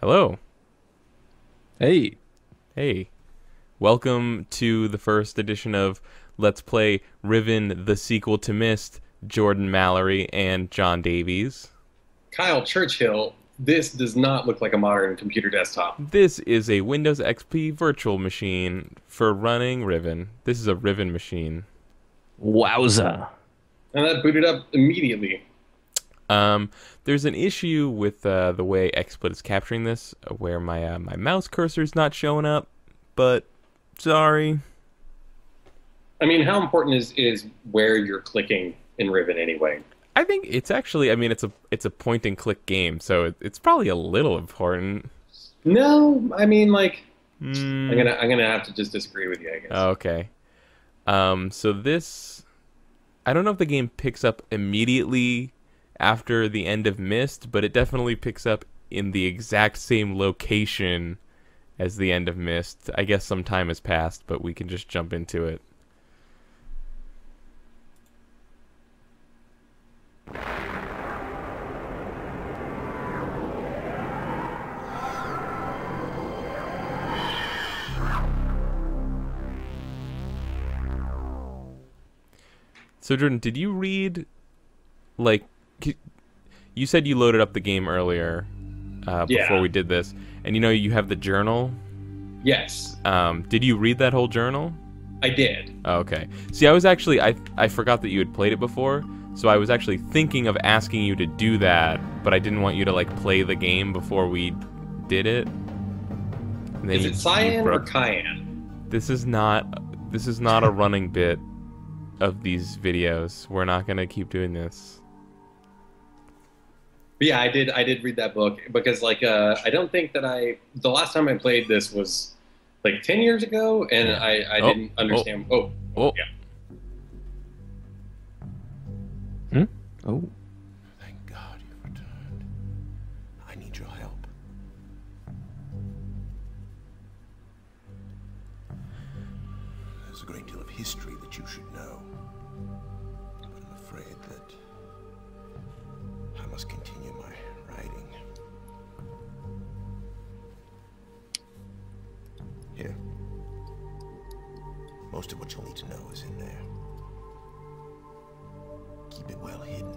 Hello. Hey, Hey. Welcome to the first edition of Let's Play Riven, the sequel to Myst, Jordan Mallory and John Davies. Kyle Churchill, this does not look like a modern computer desktop. This is a Windows XP virtual machine for running Riven. This is a Riven machine. Wowza. And that booted up immediately. Um, there's an issue with the way XSplit is capturing this, where my mouse cursor is not showing up, but sorry. I mean, how important is where you're clicking in Riven anyway? I think it's actually. I mean, it's a point and click game, so it's probably a little important. No, I mean, like, I'm Mm, gonna have to just disagree with you, I guess. okay. So this, I don't know if the game picks up immediately after the end of Myst, but it definitely picks up in the exact same location as the end of Myst. I guess some time has passed, but we can just jump into it. So Jordan, did you read like you said you loaded up the game earlier before Yeah. we did this, and you have the journal. Yes, Did you read that whole journal? I did. Oh, okay. See, I forgot that you had played it before, so I was actually thinking of asking you to do that, but I didn't want you to like play the game before we did it. And then Is it cyan or cayenne? This is not a running bit of these videos. We're not gonna keep doing this. But yeah, I did read that book because like I don't think that the last time I played this was like 10 years ago, and Yeah. I Oh, didn't understand. Oh, Oh, yeah. Oh, Thank God you've returned. I need your help. There's a great deal of history that you should know. But I'm afraid that I must continue my writing. Here. Most of what you'll need to know is in there. Keep it well hidden.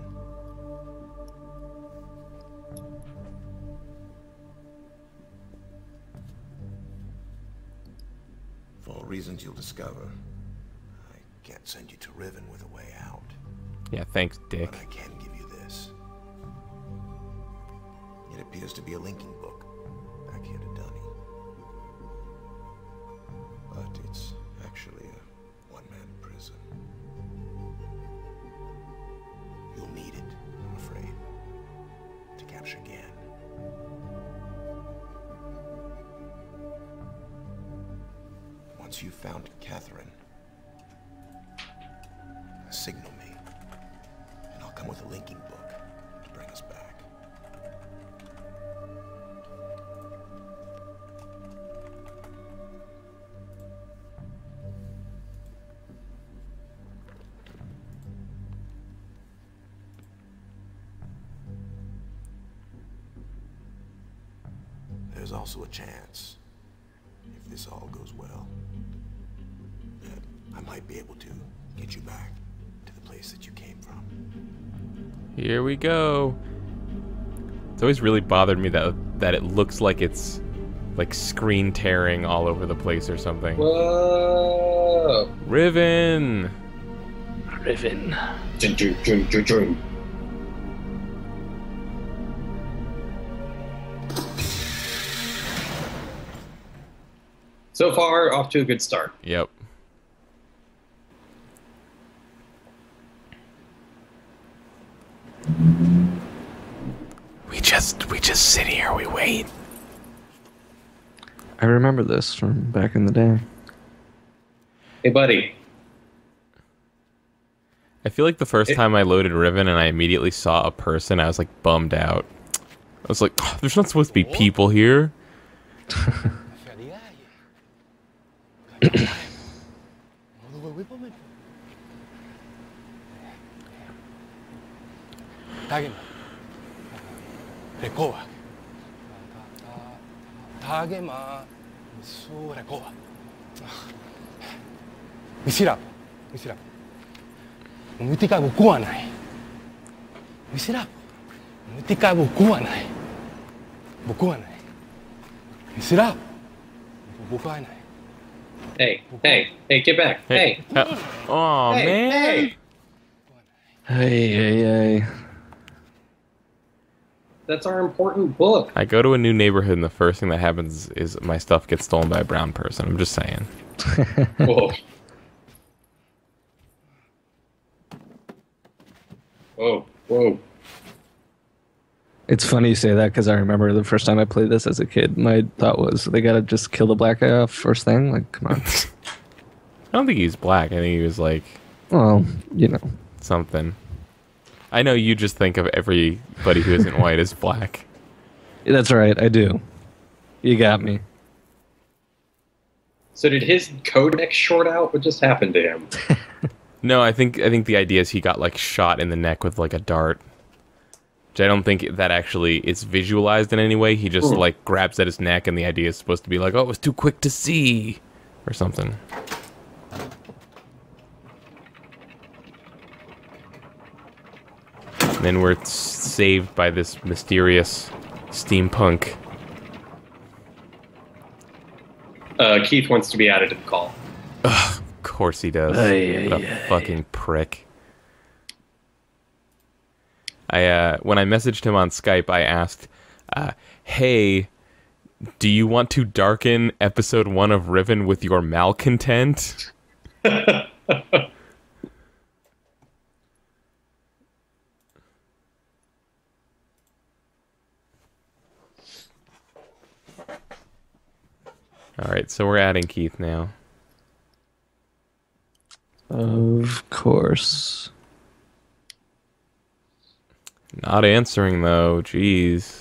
For reasons you'll discover, I can't send you to Riven with a way out. yeah. Thanks, Dick. But I can give you this. It appears to be a linking book back here to Dunny. But it's actually a one-man prison. You'll need it, I'm afraid, to capture Gan. Once you've found Catherine, signal me, and I'll come with a linking book to bring us back. There's also a chance, if this all goes well, that I might be able to get you back to the place that you came from. Here we go. It's always really bothered me that it looks like it's like screen tearing all over the place or something. Whoa! Riven. Riven. Dun, dun, dun, dun, dun. So far, off to a good start. Yep. We just sit here. We wait. I remember this from back in the day. Hey, buddy. I feel like the first time I loaded Riven and I immediately saw a person, I was like bummed out. I was like, "Oh, there's not supposed to be people here." 타게마 소라고 미시라 미시라 무티카고 구하나이 미시라 무티카고 구하나이 구하나이 미시라 구하나이 Hey, get back. Hey. Oh Hey, man. hey. Hey. That's our important book. I go to a new neighborhood and the first thing that happens is my stuff gets stolen by a brown person. I'm just saying. Whoa. Whoa. It's funny you say that because I remember the first time I played this as a kid, my thought was they gotta just kill the black guy off first thing. Like, come on. I don't think he's black. I think he was like Well, you know. something. I know you just think of everybody who isn't white as black. That's right, I do. You got me. So did his codec short out? What just happened to him? No, I think the idea is he got like shot in the neck with like a dart. Which I don't think that actually is visualized in any way. He just like grabs at his neck, and the idea is supposed to be like, "Oh, it was too quick to see," or something. And then we're saved by this mysterious steampunk. Keith wants to be added to the call. Of course he does. What a fucking prick. When I messaged him on Skype, I asked, hey, do you want to darken episode 1 of Riven with your malcontent? Alright, so we're adding Keith now. Of course. Not answering, though. Jeez.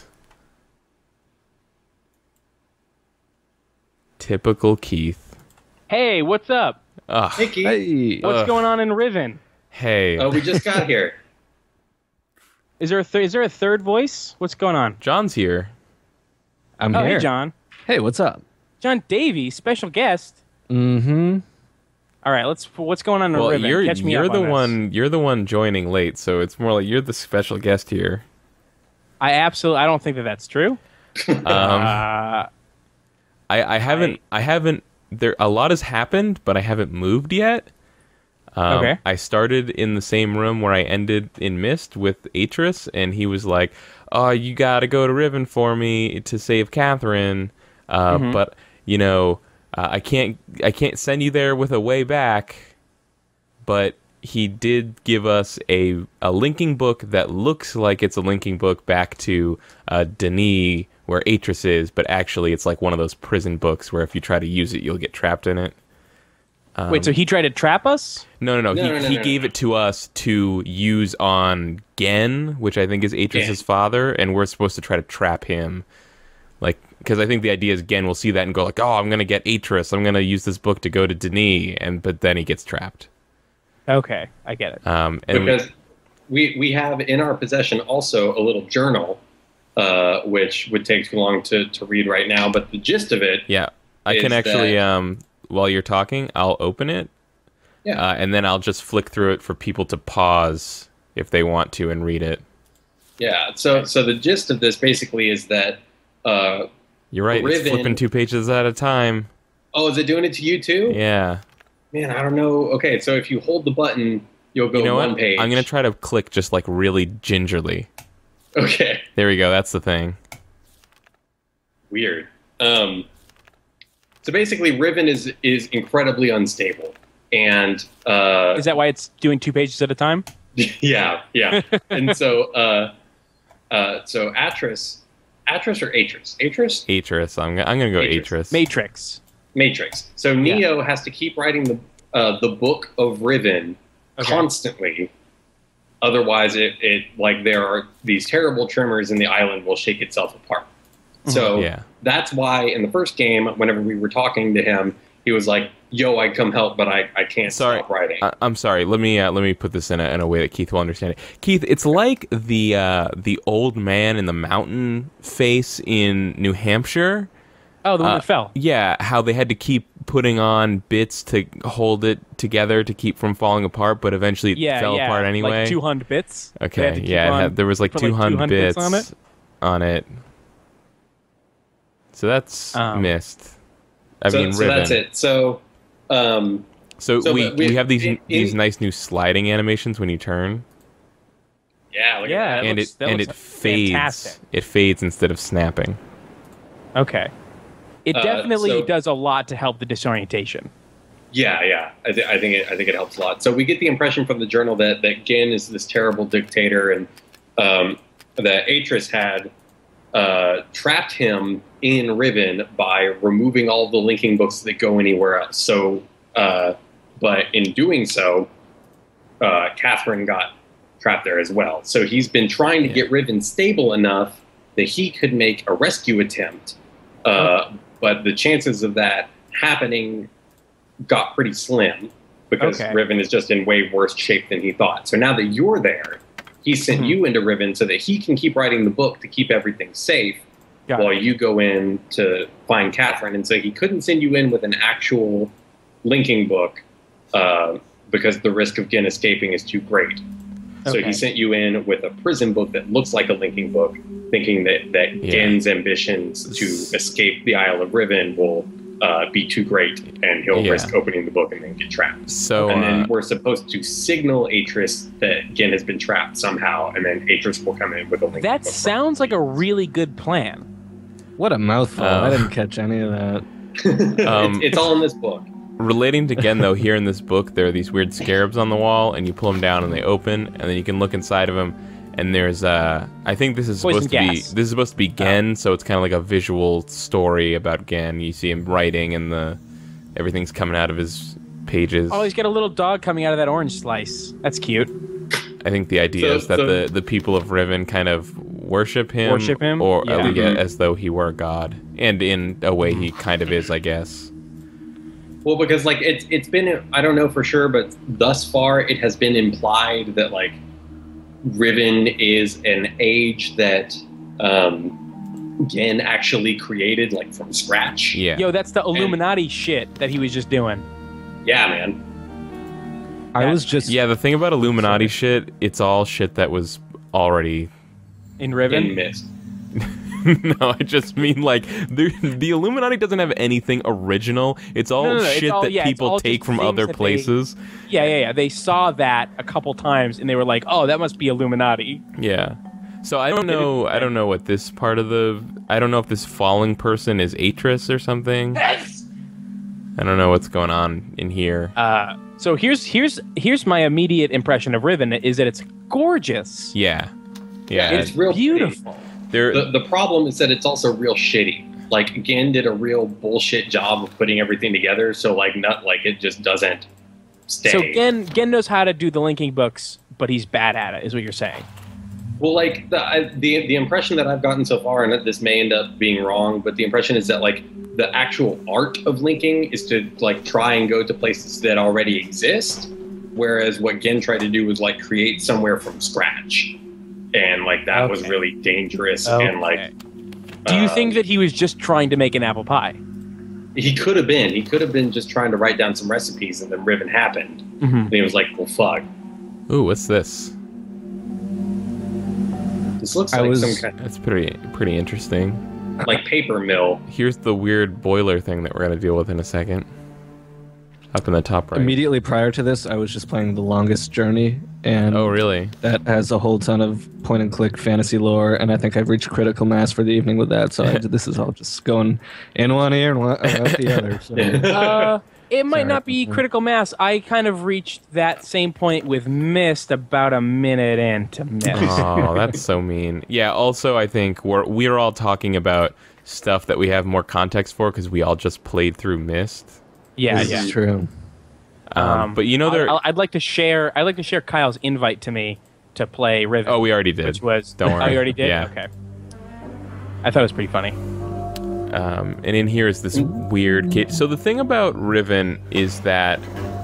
Typical Keith. Hey, what's up? Ugh. Hey, Keith. Hey. What's going on in Riven? Hey. Oh, we just got here. Is there a third voice? What's going on? John's here. I'm Oh, here. hey, John. Hey, what's up? John Davey, special guest. Mm-hmm. All right, what's going on in Well, Riven? Catch me you're up the on this. you're the one joining late, so it's more like you're the special guest here. I don't think that that's true. I haven't there a lot has happened, but I haven't moved yet. Okay. I started in the same room where I ended in Myst with Atris, and he was like, "Oh, you gotta go to Riven for me to save Catherine." But you know, I can't send you there with a way back. But he did give us a linking book that looks like it's a linking book back to Denis, where Atris is, but actually it's like one of those prison books where if you try to use it, you'll get trapped in it. Wait, so he tried to trap us? No. No, He gave it to us to use on Gen, which I think is Atris' father, and we're supposed to try to trap him. Like, because I think the idea is Gen will see that and go like, "Oh, I'm gonna get Atris. I'm gonna use this book to go to Denis," but then he gets trapped. Okay, I get it. And Because we have in our possession also a little journal, which would take too long to read right now. But the gist of it, yeah, I can is actually that- while you're talking, I'll open it. Yeah. And then I'll just flick through it for people to pause if they want to and read it. yeah. So the gist of this basically is that. You're right. It's Riven- flipping 2 pages at a time. Oh, is it doing it to you too? Yeah. Man, I don't know. Okay, so if you hold the button, you'll go You know one what? page. I'm gonna try to click just like really gingerly. Okay. There we go. That's the thing. Weird. So basically, Riven is incredibly unstable, and Is that why it's doing 2 pages at a time? yeah. And so so Atris or Atris? Atris. I'm gonna go Atris. Atris. Matrix. So Neo has to keep writing the book of Riven Okay. constantly. Otherwise, it like there are these terrible tremors and the island will shake itself apart. So Yeah. that's why in the first game, whenever we were talking to him, he was like, "Yo, I come help, but I can't Sorry. stop writing." I'm sorry. Let me put this in a way that Keith will understand it. Keith, it's like the old man in the mountain face in New Hampshire. Oh, the one that fell. Yeah, how they had to keep putting on bits to hold it together to keep from falling apart, but eventually it fell apart anyway. Like 200 bits. Okay, yeah, there was like 200 bits on it. So that's Myst. I mean, so Riven. that's it. So we have these nice new sliding animations when you turn. Yeah, look Yeah, at that. And it fades. fantastic. It fades instead of snapping. Okay. It definitely so- does a lot to help the disorientation. Yeah. I think it helps a lot. So we get the impression from the journal that Gin is this terrible dictator, and that Atris had trapped him in Riven by removing all the linking books that go anywhere else. So, but in doing so, Catherine got trapped there as well. So he's been trying to get Riven stable enough that he could make a rescue attempt. But the chances of that happening got pretty slim because Riven is just in way worse shape than he thought. So now that you're there, he sent you into Riven so that he can keep writing the book to keep everything safe while you go in to find Catherine. And so he couldn't send you in with an actual linking book because the risk of Gin escaping is too great. So he sent you in with a prison book that looks like a linking book, thinking that Gen's ambitions to escape the Isle of Riven will be too great, and he'll risk opening the book and then get trapped. So, and then we're supposed to signal Atris that Gen has been trapped somehow, and then Atris will come in with a linking book. That sounds like a really good plan. What a mouthful. I didn't catch any of that. It's all in this book. Relating to Gen, though, here in this book, there are these weird scarabs on the wall, and you pull them down and they open, and then you can look inside of them, and there's I think this is supposed to be Gen, so it's kind of like a visual story about Gen. You see him writing, and everything's coming out of his pages. Oh, he's got a little dog coming out of that orange slice. That's cute. I think the idea is that the people of Riven kind of worship him, or as though he were a god, and in a way he kind of is, I guess. Well, because like it's been, I don't know for sure, but thus far it has been implied that like Riven is an age that Gen actually created like from scratch. Yeah. Yo, that's the Illuminati shit that he was just doing. Yeah, man. The thing about Illuminati shit, it's all shit that was already in Riven. In Myst. No, I just mean like the Illuminati doesn't have anything original. It's all shit that people take from other places. They saw that a couple times and they were like, "Oh, that must be Illuminati." Yeah. So I don't know. I don't know what this part of I don't know if this falling person is Atris or something. I don't know what's going on in here. So here's my immediate impression of Riven is that it's gorgeous. Yeah. It's real beautiful. Pretty. The problem is that it's also real shitty. Like Gen did a real bullshit job of putting everything together, so like it just doesn't stay. So Gen knows how to do the linking books, but he's bad at it, is what you're saying. Well, like the impression that I've gotten so far, and this may end up being wrong, but the impression is that like the actual art of linking is to like try and go to places that already exist, whereas what Gen tried to do was like create somewhere from scratch. And like that was really dangerous. And like, do you think that he was just trying to make an apple pie? He could have been. He could have been just trying to write down some recipes, and then Riven happened. And he was like, "Well, fuck." Ooh, what's this? This looks like some kind. That's pretty interesting. Like paper mill. Here's the weird boiler thing that we're gonna deal with in a second. Up in the top right. Immediately prior to this, I was just playing The Longest Journey, and oh really? That has a whole ton of point-and-click fantasy lore, and I think I've reached critical mass for the evening with that. So this is all just going in one ear and out the other. So. It might not be critical mass. I kind of reached that same point with Myst about a minute into Myst. Oh, that's so mean. Yeah. Also, I think we're all talking about stuff that we have more context for because we all just played through Myst. Yeah, this is true. But you know, I'd like to share Kyle's invite to me to play Riven. Oh, we already did. Which was Don't worry. Oh, you already did? Yeah. Okay. I thought it was pretty funny. And in here is this weird kid. So the thing about Riven is that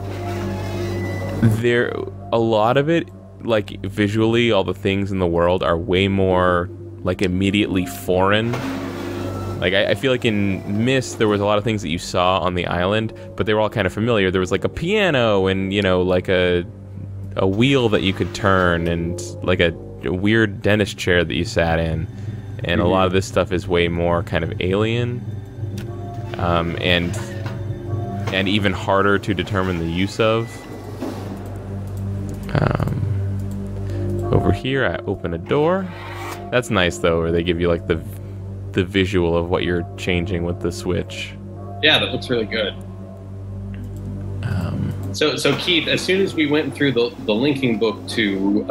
a lot of it, like visually, all the things in the world are way more like immediately foreign Like, I feel like in Myst, there was a lot of things that you saw on the island, but they were all kind of familiar. There was, like, a piano and, you know, like a wheel that you could turn and, like, a weird dentist chair that you sat in. And a lot of this stuff is way more kind of alien. And even harder to determine the use of. Over here, I open a door. That's nice, though, where they give you, like, the visual of what you're changing with the switch. Yeah, that looks really good. So Keith, as soon as we went through the linking book to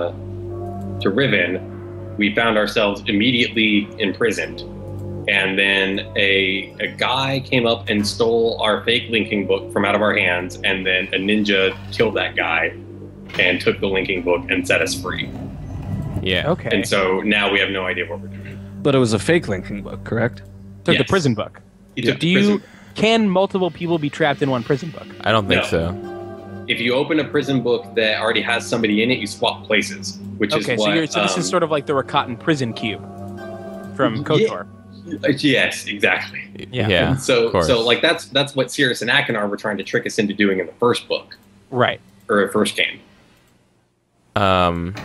Riven, we found ourselves immediately imprisoned. And then a guy came up and stole our fake linking book from out of our hands, and then a ninja killed that guy and took the linking book and set us free. Yeah. Okay. And so now we have no idea what we're doing. But it was a fake linking book, correct? Took the Yes. prison book. He took Do the prison you book. can multiple people be trapped in one prison book? I don't think No. so. If you open a prison book that already has somebody in it, you swap places, which is Okay, what. so this is sort of like the Rakatan prison cube from KOTOR. Yes, exactly. Yeah. of So course. like that's what Sirius and Akinar were trying to trick us into doing in the first book Right. or first game. Um,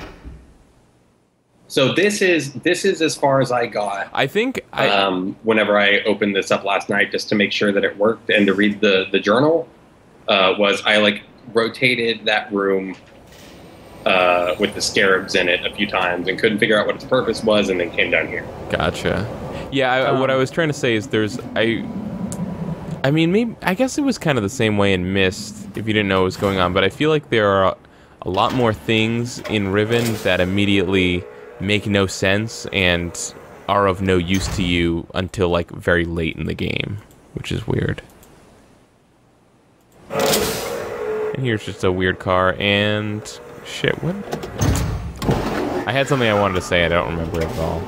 So this is as far as I got. I think Whenever I opened this up last night, just to make sure that it worked and to read the journal, was I like rotated that room with the scarabs in it a few times and couldn't figure out what its purpose was, and then came down here. Gotcha. Yeah, what I was trying to say is I mean, maybe I guess it was kind of the same way in Myst if you didn't know what was going on, but I feel like there are a lot more things in Riven that immediately make no sense and are of no use to you until like very late in the game, which is weird. And here's just a weird car and shit, what? I had something I wanted to say, I don't remember it at all.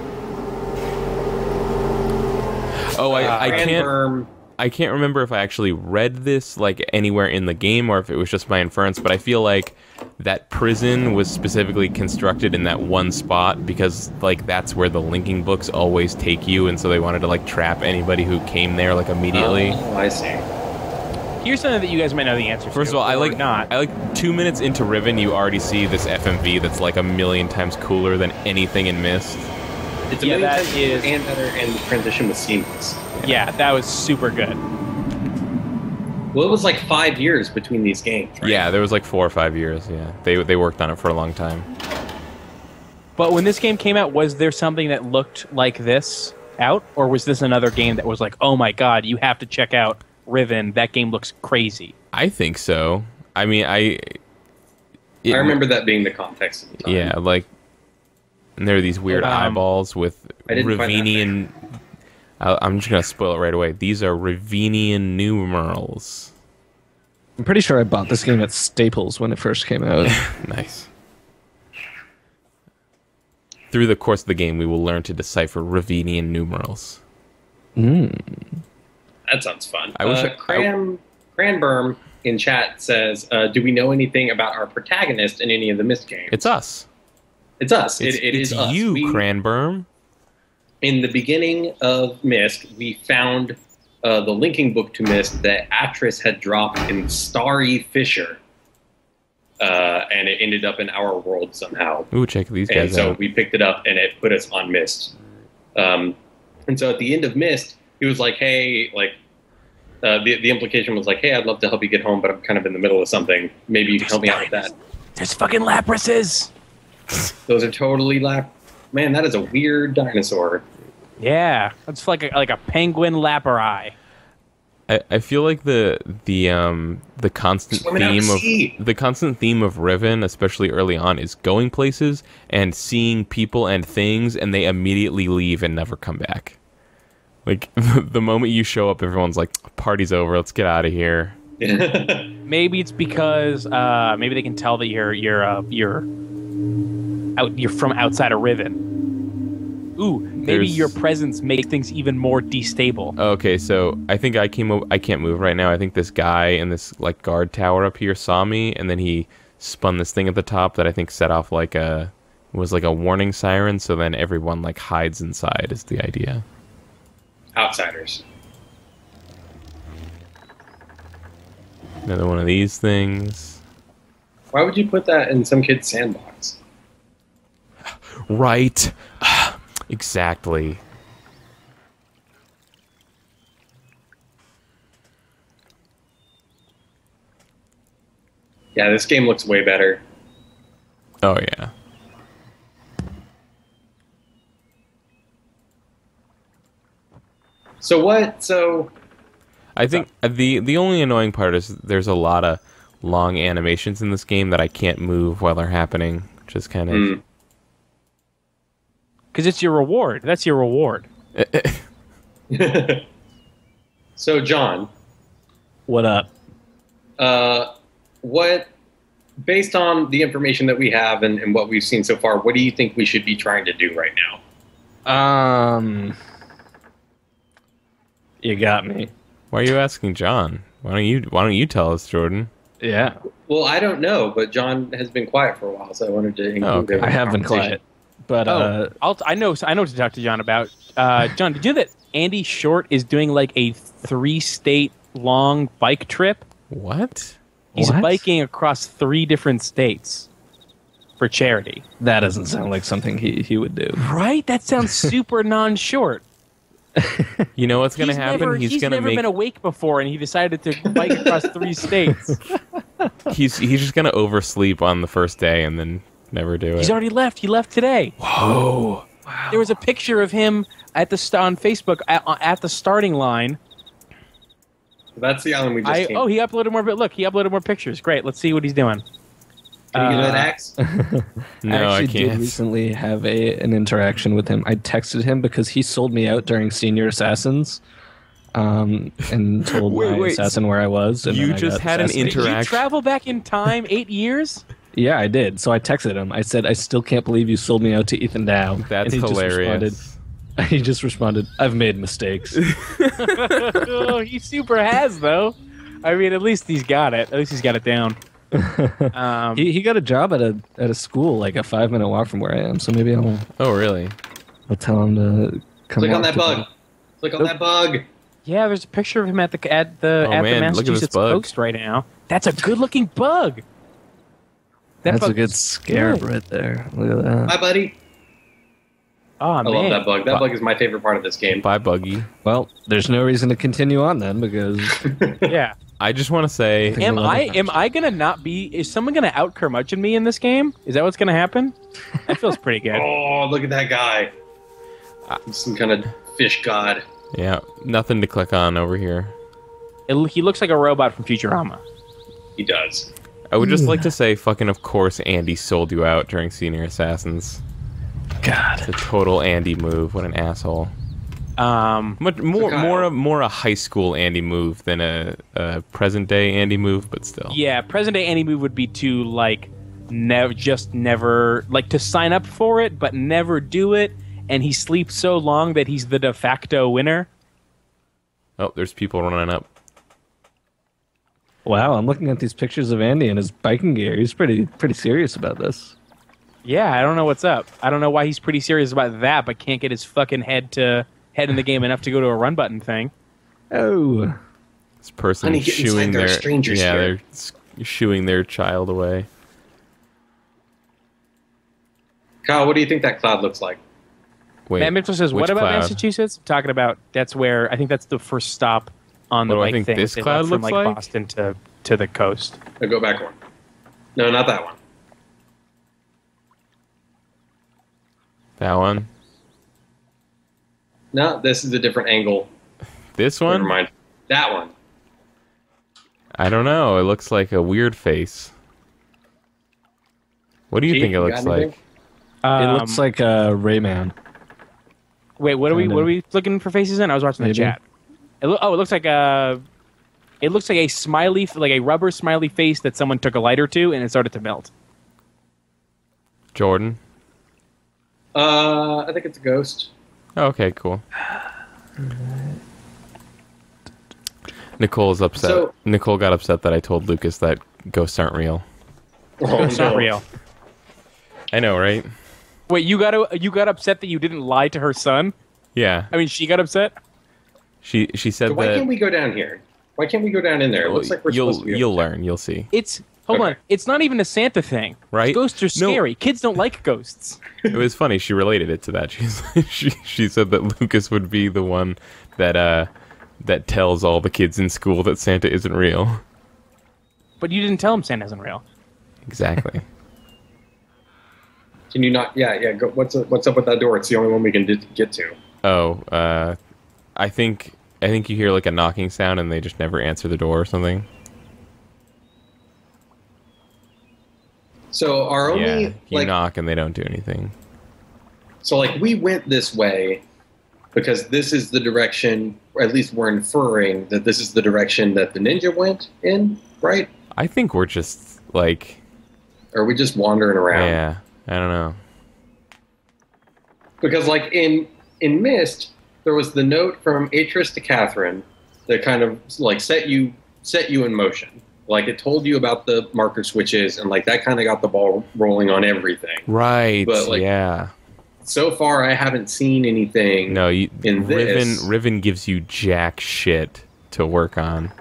Oh, I can't remember if I actually read this like anywhere in the game or if it was just my inference, but I feel like that prison was specifically constructed in that one spot because like that's where the linking books always take you, and so they wanted to like trap anybody who came there like immediately. Oh, I see. Here's something that you guys might know the answer to. First of all, I or not. like 2 minutes into Riven, you already see this FMV that's like a million times cooler than anything in Myst. It's a Yeah, million that times is- and better, and the transition was seamless. Yeah, that was super good. Well, it was like 5 years between these games, right? Yeah, there was like 4 or 5 years. Yeah, they worked on it for a long time. But when this game came out, was there something that looked like this out, or was this another game that was like, oh my god, you have to check out Riven? That game looks crazy. I think so. I mean, I remember that being the context of the time. Yeah, like, and there are these weird eyeballs with I didn't find that Ravenian. I'm just gonna spoil it right away. These are Ravenian numerals. I'm pretty sure I bought this game at Staples when it first came out. Nice. Through the course of the game, we will learn to decipher Ravenian numerals. That sounds fun. I wish Cranberm in chat says, do we know anything about our protagonist in any of the Myst games? It's us. It's us. It's It is us. you, We- Cranberm. In the beginning of Myst, we found the linking book to Myst that Atris had dropped in Starry Fisher. And it ended up in our world somehow. Ooh, check these And guys so out. we picked it up and it put us on Myst. And so at the end of Myst, he was like, hey, like, the implication was like, hey, I'd love to help you get home, but I'm kind of in the middle of something. Maybe you can help me out with that. There's fucking Laprases! Those are totally Man, that is a weird dinosaur. Yeah, that's like a penguin lapari. I feel like the constant Swimming out to sea. theme of Riven, especially early on, is going places and seeing people and things, and they immediately leave and never come back. Like the moment you show up, everyone's like, "Party's over. Let's get out of here." Maybe it's because maybe they can tell that you're from outside of Riven. Ooh, maybe There's- your presence makes things even more destable. Okay, so I think I can't move right now. I think this guy in this like guard tower up here saw me, and then he spun this thing at the top that I think set off like a warning siren. So then everyone like hides inside is the idea. Outsiders. Another one of these things. Why would you put that in some kid's sandbox? Right. Exactly. Yeah, this game looks way better. Oh yeah. So what? So I think the only annoying part is there's a lot of long animations in this game that I can't move while they're happening. Just kind of. Because it's your reward. That's your reward. So John, What up? what, based on the information that we have and what we've seen so far, what do you think we should be trying to do right now? You got me. Why are you asking John? Why don't you tell us, Jordan? Yeah, Well, I don't know, but John has been quiet for a while, so I wanted to include okay. him in I the have been conversation. quiet, but I know what to talk to John about. John, did you know that Andy Short is doing like a 3-state long bike trip? What? He's What? biking across 3 different states for charity. that doesn't sound like something he would do. Right? That sounds super non-short. You know what's gonna happen? He's never been awake before, and he decided to bike across 3 states. He's just gonna oversleep on the first day and then never do it. He's already left. He left today. Whoa. There was a picture of him on Facebook at the starting line. That's the island we just came. He uploaded more. But look, he uploaded more pictures. Great. Let's see what he's doing. Can you get that axe? No, I actually did can't. recently have an interaction with him. I texted him because he sold me out during Senior Assassins, and told my Wait, assassin where I was. And you then I just got had an assassinated. Did you Interaction. travel back in time 8 years? Yeah, I did. So I texted him. I said, "I still can't believe you sold me out to Ethan Dow." That's and he hilarious. He just responded, "I've made mistakes." Oh, he super has though. I mean, at least he's got it. At least he's got it down. He got a job at a school like a 5-minute walk from where I am. So maybe Oh, really? I'll tell him to come. Click on walk that to bug. me. Click on that bug. Yeah, there's a picture of him at the man, look at this Massachusetts bug. coast right now. That's a good-looking bug. That That's a bug- good scarab right there. Look at that. Bye, buddy. Oh I man, love that bug. That bug is my favorite part of this game. Bye, Buggy. Well, there's no reason to continue on then because yeah. I just want to say, Think Am about I it. am I gonna not be? Is someone gonna out curmudgeon me in this game? Is that what's gonna happen? That feels pretty good. Oh, look at that guy. He's some kind of fish god. yeah, nothing to click on over here. He looks like a robot from Futurama. He does. I would just like to say, fucking of course, Andy sold you out during Senior Assassins. God. It's a total Andy move. What an asshole. Much more, Kyle. more a high school Andy move than a present day Andy move, but still. Yeah, present day Andy move would be to like never like to sign up for it, but never do it, and he sleeps so long that he's the de facto winner. Oh, there's people running up. Wow, I'm looking at these pictures of Andy and his biking gear. He's pretty serious about this. Yeah, I don't know what's up. I don't know why he's pretty serious about that, but can't get his fucking head in the game enough to go to a run button thing. Oh. This person Honey, is get inside, shooing there are their strangers yeah, here. they're shooing their child away. Kyle, what do you think that cloud looks like? Wait, Matt Mitchell says, which "What about cloud? Massachusetts?" I'm talking about that's where I think that's the first stop on the What do I bike think thing. this They cloud left from looks like like? Boston to the coast. I'll go back one. No, not that one. That one? No, this is a different angle. This Never one? mind. That one. I don't know. It looks like a weird face. What do you Keith, think it you looks got anything? like? It looks like Rayman. Wait, what are we? kinda. What are we looking for faces in? I was watching the Maybe. chat. It looks like a. It looks like a smiley, like a rubber smiley face that someone took a lighter to and it started to melt. Jordan? I think it's a ghost. Oh, okay, cool. Nicole's upset. So- Nicole got upset that I told Lucas that ghosts aren't real. Oh, It's not real. I know, right? Wait, you got upset that you didn't lie to her son? Yeah. I mean, she got upset. She said So why that. can't we go down here? Why can't we go down in there? It looks like we're supposed to be. You'll learn. You'll see. Hold Okay. on. It's not even a Santa thing. Right? Ghosts are No. scary. Kids don't like ghosts. It was funny. She related it to that. She said that Lucas would be the one that tells all the kids in school that Santa isn't real. But you didn't tell him Santa isn't real. Exactly. Can you not? Yeah. Go, what's up with that door? It's the only one we can get to. Oh, I think you hear like a knocking sound and they just never answer the door or something. So our only Yeah, you knock and they don't do anything. So like we went this way because this is the direction, or at least we're inferring that this is the direction that the ninja went in, right? I think we're just like, Or are we just wandering around? yeah, I don't know. Because like in Myst, there was the note from Atris to Catherine that kind of like set you in motion. Like it told you about the marker switches, and like that kind of got the ball rolling on everything. Right. But, like, yeah. So far, I haven't seen anything. No, in this. Riven gives you jack shit to work on.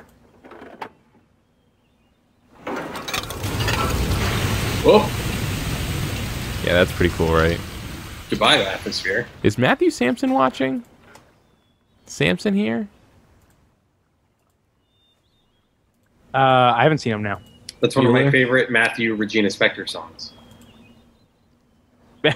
Whoa! Yeah, that's pretty cool, right? Goodbye, atmosphere. Is Matthew Sampson watching? Sampson here? I haven't seen him now. That's one of my Bueller? favorite Matthew Regina Spektor songs. I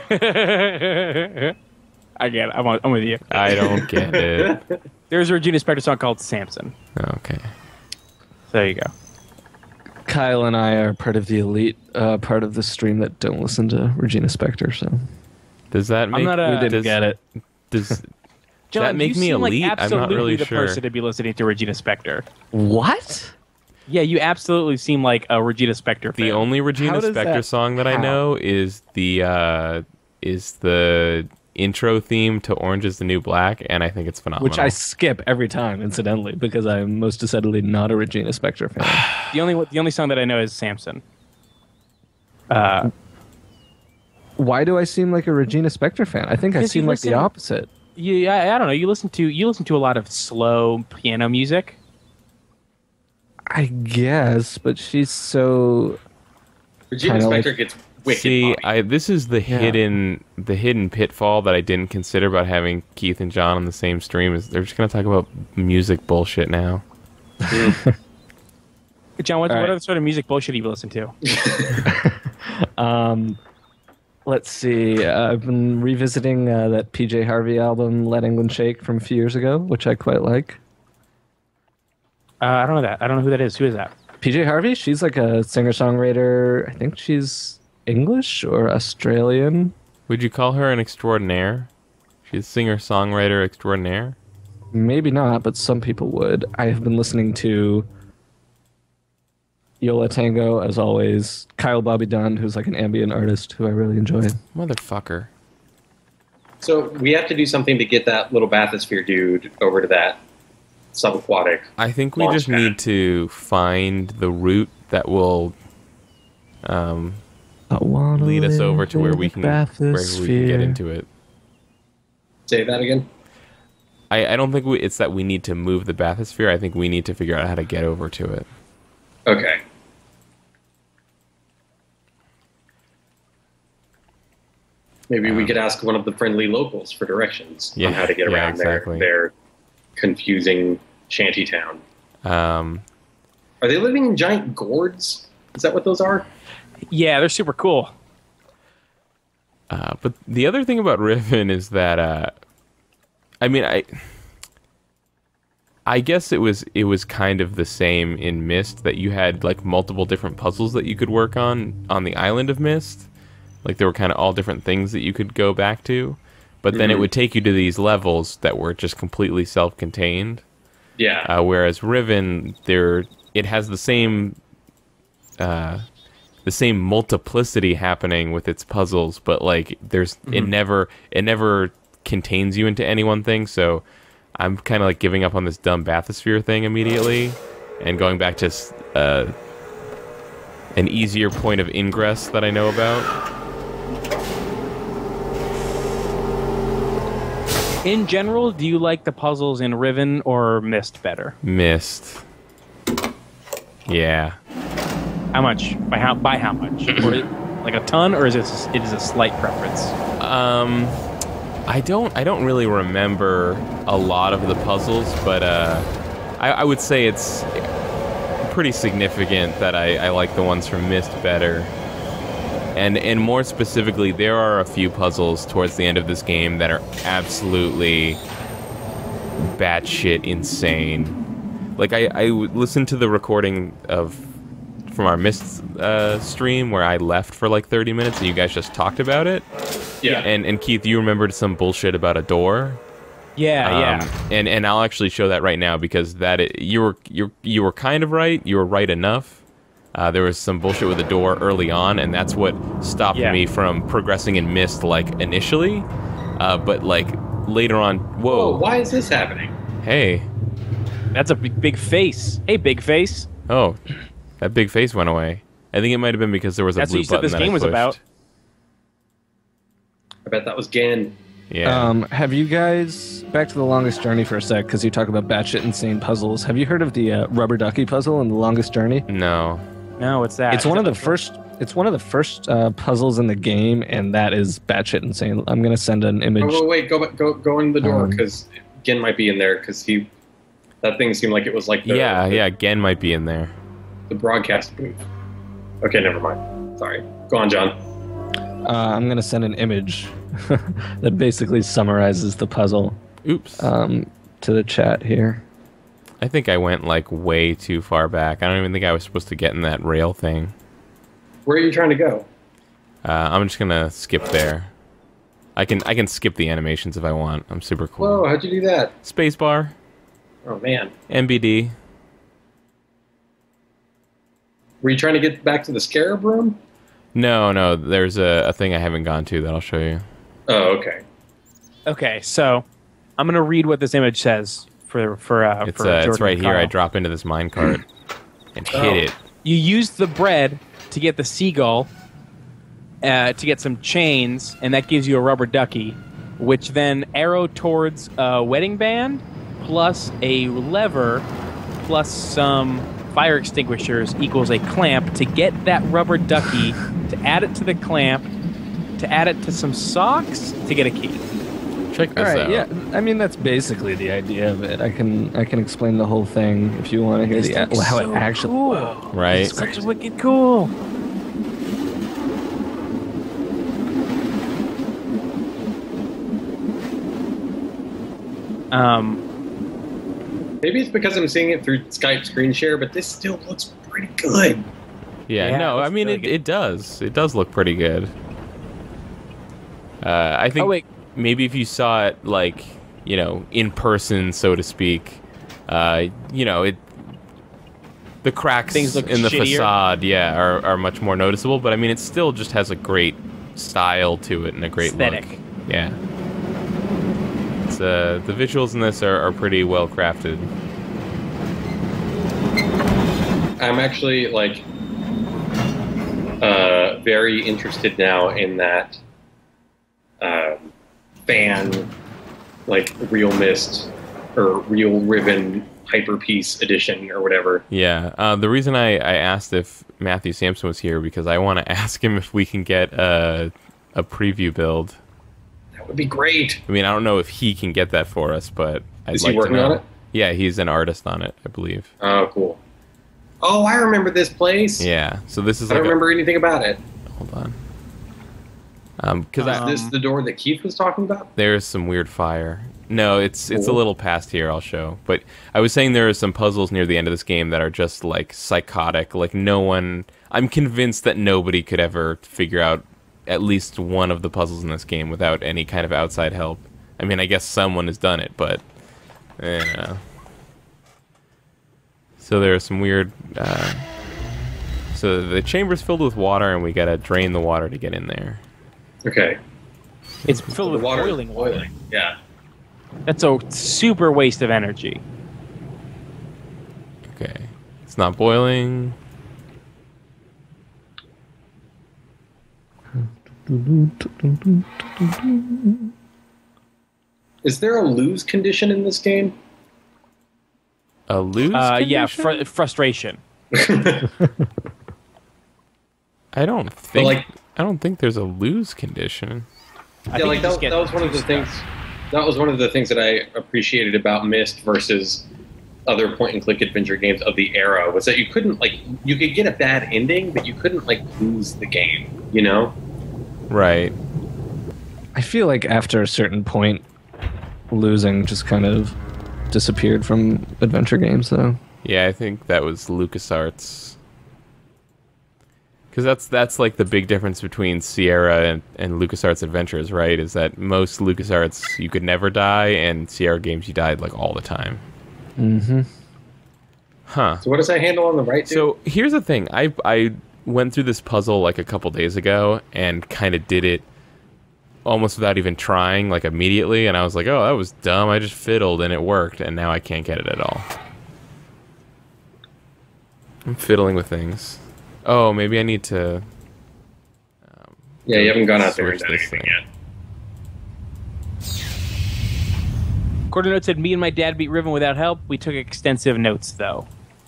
get it. I'm with you. I don't get it. There's a Regina Spektor song called Samson. Okay. There you go. Kyle and I are part of the elite part of the stream that don't listen to Regina Spektor. So Does that make I'm not we didn't does, get it. Does John, that make you me seem elite? Like I'm absolutely not really the sure. person to be listening to Regina Spektor. What? Yeah, you absolutely seem like a Regina Spektor fan. The only Regina How does Spektor that- song that I how? know is the intro theme to Orange Is the New Black, and I think it's phenomenal. Which I skip every time, incidentally, because I'm most decidedly not a Regina Spektor fan. the only song that I know is Samson. Why do I seem like a Regina Spektor fan? I think I Because you seem like the listen- opposite. I don't know. You listen to a lot of slow piano music. I guess, but she's so. Regina Kinda Spektor like- gets wicked. See, poppy. this is the Yeah. hidden pitfall that I didn't consider about having Keith and John on the same stream. Is they're just gonna talk about music bullshit now. John, what All right. other sort of music bullshit do you listen to? Let's see. I've been revisiting that PJ Harvey album, Let England Shake, from a few years ago, which I quite like. I don't know that. I don't know who that is. Who is that? PJ Harvey, she's like a singer-songwriter. I think she's English or Australian. Would you call her an extraordinaire? She's a singer-songwriter extraordinaire. Maybe not, but some people would. I have been listening to Yola Tango, as always. Kyle Bobby Dunn, who's like an ambient artist who I really enjoy. Motherfucker. So we have to do something to get that little bathysphere dude over to that subaquatic. I think we just Launchpad. need to find the route that will I wanna lead us live over to where in we the can get bathysphere. into it. Say that again. I don't think it's that we need to move the bathysphere. I think we need to figure out how to get over to it. Okay. Maybe we could ask one of the friendly locals for directions Yeah, on how to get yeah, around exactly. their confusing shanty town. Um, Are they living in giant gourds? Is that what those are? Yeah, they're super cool. but the other thing about Riven is that, I mean, I guess it was kind of the same in Myst, that you had like multiple different puzzles that you could work on the island of Myst. Like there were kind of all different things that you could go back to, but then it would take you to these levels that were just completely self-contained. Yeah. Whereas Riven, it has the same multiplicity happening with its puzzles, but like it never contains you into any one thing. So I'm kind of like giving up on this dumb bathysphere thing immediately and going back to an easier point of ingress that I know about. In general, do you like the puzzles in Riven or Myst better? Myst. Yeah. How much? By how much? Or like a ton, or is it a slight preference? I don't really remember a lot of the puzzles, but I would say it's pretty significant that I like the ones from Myst better. And more specifically, there are a few puzzles towards the end of this game that are absolutely batshit insane. Like I listened to the recording from our Myst stream where I left for like 30 minutes and you guys just talked about it. Yeah. And Keith, you remembered some bullshit about a door. Yeah. And I'll actually show that right now because you were kind of right. You were right enough. There was some bullshit with the door early on, and that's what stopped me from progressing in Myst, like, initially. But, like, later on... Whoa. Why is this happening? Hey. That's a big face. Hey, big face. Oh, that big face went away. I think it might have been because there was a blue button this that I game was pushed. about. I bet that was Gen. Yeah. Have you guys, back to The Longest Journey for a sec, because you talk about batshit insane puzzles. Have you heard of the rubber ducky puzzle in The Longest Journey? No. No, what's that? It's one of the first. It's one of the first puzzles in the game, and that is batshit insane. I'm gonna send an image. Oh, wait, go in the door, because Gen might be in there, because that thing seemed like it was like Gen might be in there. the broadcast booth. Okay, never mind. Sorry. Go on, John. I'm gonna send an image that basically summarizes the puzzle. Oops. To the chat here. I think I went, like, way too far back. I don't even think I was supposed to get in that rail thing. Where are you trying to go? I'm just gonna skip there. I can skip the animations if I want. I'm super cool. Whoa, how'd you do that? Spacebar. Oh, man. MBD. Were you trying to get back to the scarab room? No. There's a thing I haven't gone to that I'll show you. Oh, okay. Okay, so I'm gonna read what this image says for It's Jordan right and here. I Kyle. drop into this minecart and hit it. You use the bread to get the seagull, to get some chains, and that gives you a rubber ducky, which then arrow towards a wedding band, plus a lever, plus some fire extinguishers equals a clamp to get that rubber ducky, to add it to the clamp, to add it to some socks, to get a key. Check this All right, out. yeah. I mean, that's basically the idea of it. I can explain the whole thing if you want to hear how it actually. Cool. Right? It's such wicked cool. Maybe it's because I'm seeing it through Skype screen share, but this still looks pretty good. Yeah, no, I it's mean, really good. it does. It does look pretty good. I think Oh, wait. maybe if you saw it, like, you know, in person, so to speak, you know, the cracks Things look in the shittier. facade, are much more noticeable, but I mean, it still just has a great style to it and a great Aesthetic. look. Yeah. It's, the visuals in this are pretty well crafted. I'm actually, like, very interested now in that fan, like, Real Myst or Real Riven Hyperpiece edition or whatever. Yeah, the reason I asked if Matthew Sampson was here because I want to ask him if we can get a preview build. That would be great. I mean, I don't know if he can get that for us, but I'd Is like he working to know. on it? Yeah, he's an artist on it, I believe. Oh, cool. Oh, I remember this place. Yeah, so this is I like don't remember anything about it. hold on. Because Is this the door that Keith was talking about? there's some weird fire. No, it's a Cool. little past here, I'll show. But I was saying there are some puzzles near the end of this game that are just, like, psychotic. Like, I'm convinced that nobody could ever figure out at least one of the puzzles in this game without any kind of outside help. I mean, I guess someone has done it, but... So there are some weird... so the chamber's filled with water, and we gotta drain the water to get in there. Okay. It's filled with boiling water. Yeah. That's a super waste of energy. Okay. It's not boiling. Is there a lose condition in this game? A lose Yeah, condition? frustration. I don't think. like- I don't think there's a lose condition. I Yeah, think like you just that get was one of the stuck. things. That was one of the things that I appreciated about Myst versus other point-and-click adventure games of the era was that you couldn't you could get a bad ending, but you couldn't lose the game. You know? Right. I feel like after a certain point, losing just kind of disappeared from adventure games, though. Yeah, I think that was LucasArts. Because that's like the big difference between Sierra and LucasArts Adventures, right? Is that most LucasArts you could never die, and Sierra games you died like all the time. Mm-hmm. Huh. So what does that handle on the right? Dude? So here's the thing. I went through this puzzle like a couple days ago and kind of did it almost without even trying, like immediately. And I was like, oh, that was dumb. I just fiddled and it worked. And now I can't get it at all. I'm fiddling with things. Oh, maybe I need to... yeah, you haven't gone out there and switch done this anything thing. yet. Quarter note said, me and my dad beat Riven without help. We took extensive notes, though.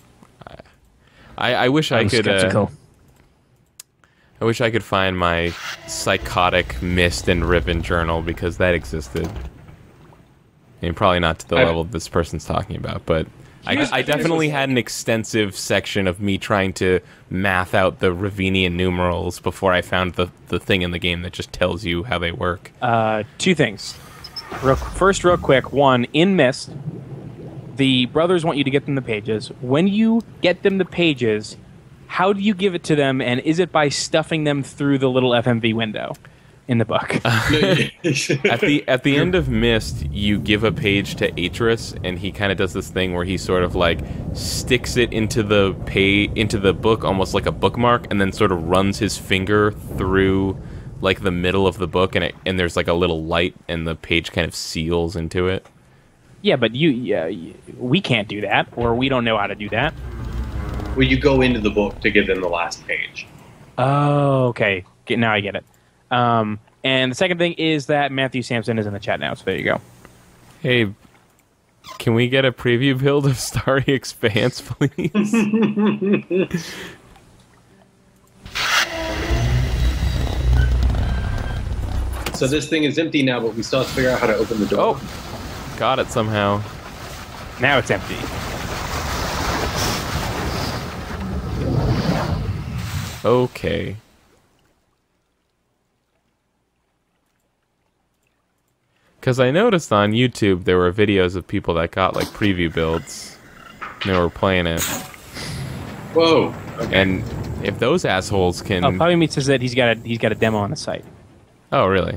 I wish I I'm could... skeptical. I wish I could find my psychotic Myst and Riven journal because that existed. I mean, probably not to the level this person's talking about, but I definitely had an extensive section of me trying to math out the Ravenian numerals before I found the thing in the game that just tells you how they work. Two things. First, real quick. One, in Myst, the brothers want you to get them the pages. When you get them the pages, how do you give it to them, and is it by stuffing them through the little FMV window in the book? At the end of Myst, you give a page to Atris, and he kind of does this thing where he sort of like sticks it into the book, almost like a bookmark, and then sort of runs his finger through like the middle of the book, and there's like a little light, and the page kind of seals into it. Yeah, but we can't do that, or we don't know how to do that. Well, you go into the book to give them the last page. Oh, okay. Now I get it. And the second thing is that Matthew Sampson is in the chat now, so there you go. Hey, can we get a preview build of Starry Expanse, please? So this thing is empty now, but we still have to figure out how to open the door. Oh, got it somehow. Now it's empty. Okay. Because I noticed on YouTube there were videos of people that got like preview builds and they were playing it. Whoa. Okay. And if those assholes can... Oh, Puppy Meat says that he's got a demo on the site. Oh, really?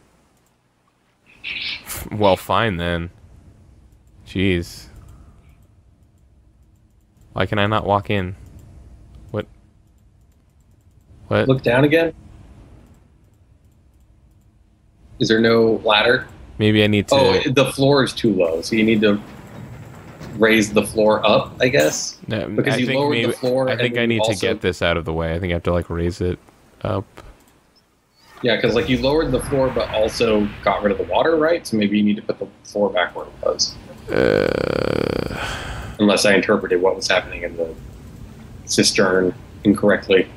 Well, fine then. Jeez. Why can I not walk in? What? Look down again. Is there no ladder? Maybe I need to... Oh, the floor is too low, so you need to raise the floor up, I guess. No, because I you think lowered maybe, the floor. I and think then I you need to also- get this out of the way. I think I have to like raise it up. Yeah, because like you lowered the floor, but also got rid of the water, right? So maybe you need to put the floor back where it was. Unless I interpreted what was happening in the cistern incorrectly.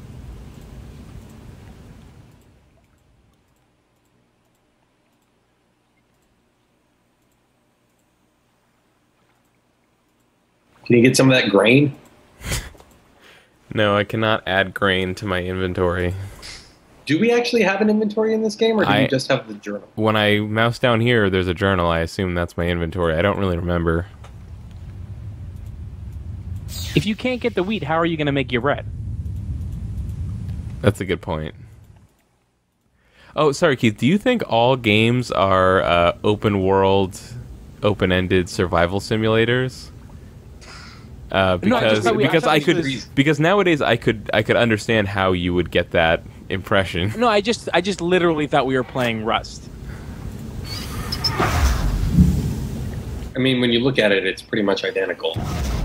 Can you get some of that grain? No, I cannot add grain to my inventory. Do we actually have an inventory in this game, or do I- you just have the journal? When I mouse down here, there's a journal. I assume that's my inventory. I don't really remember. If you can't get the wheat, how are you going to make your bread? That's a good point. Oh, sorry, Keith. Do you think all games are open world, open-ended survival simulators? No, Because I just- because nowadays I could understand how you would get that impression. No, I just literally thought we were playing Rust. I mean, when you look at it, it's pretty much identical.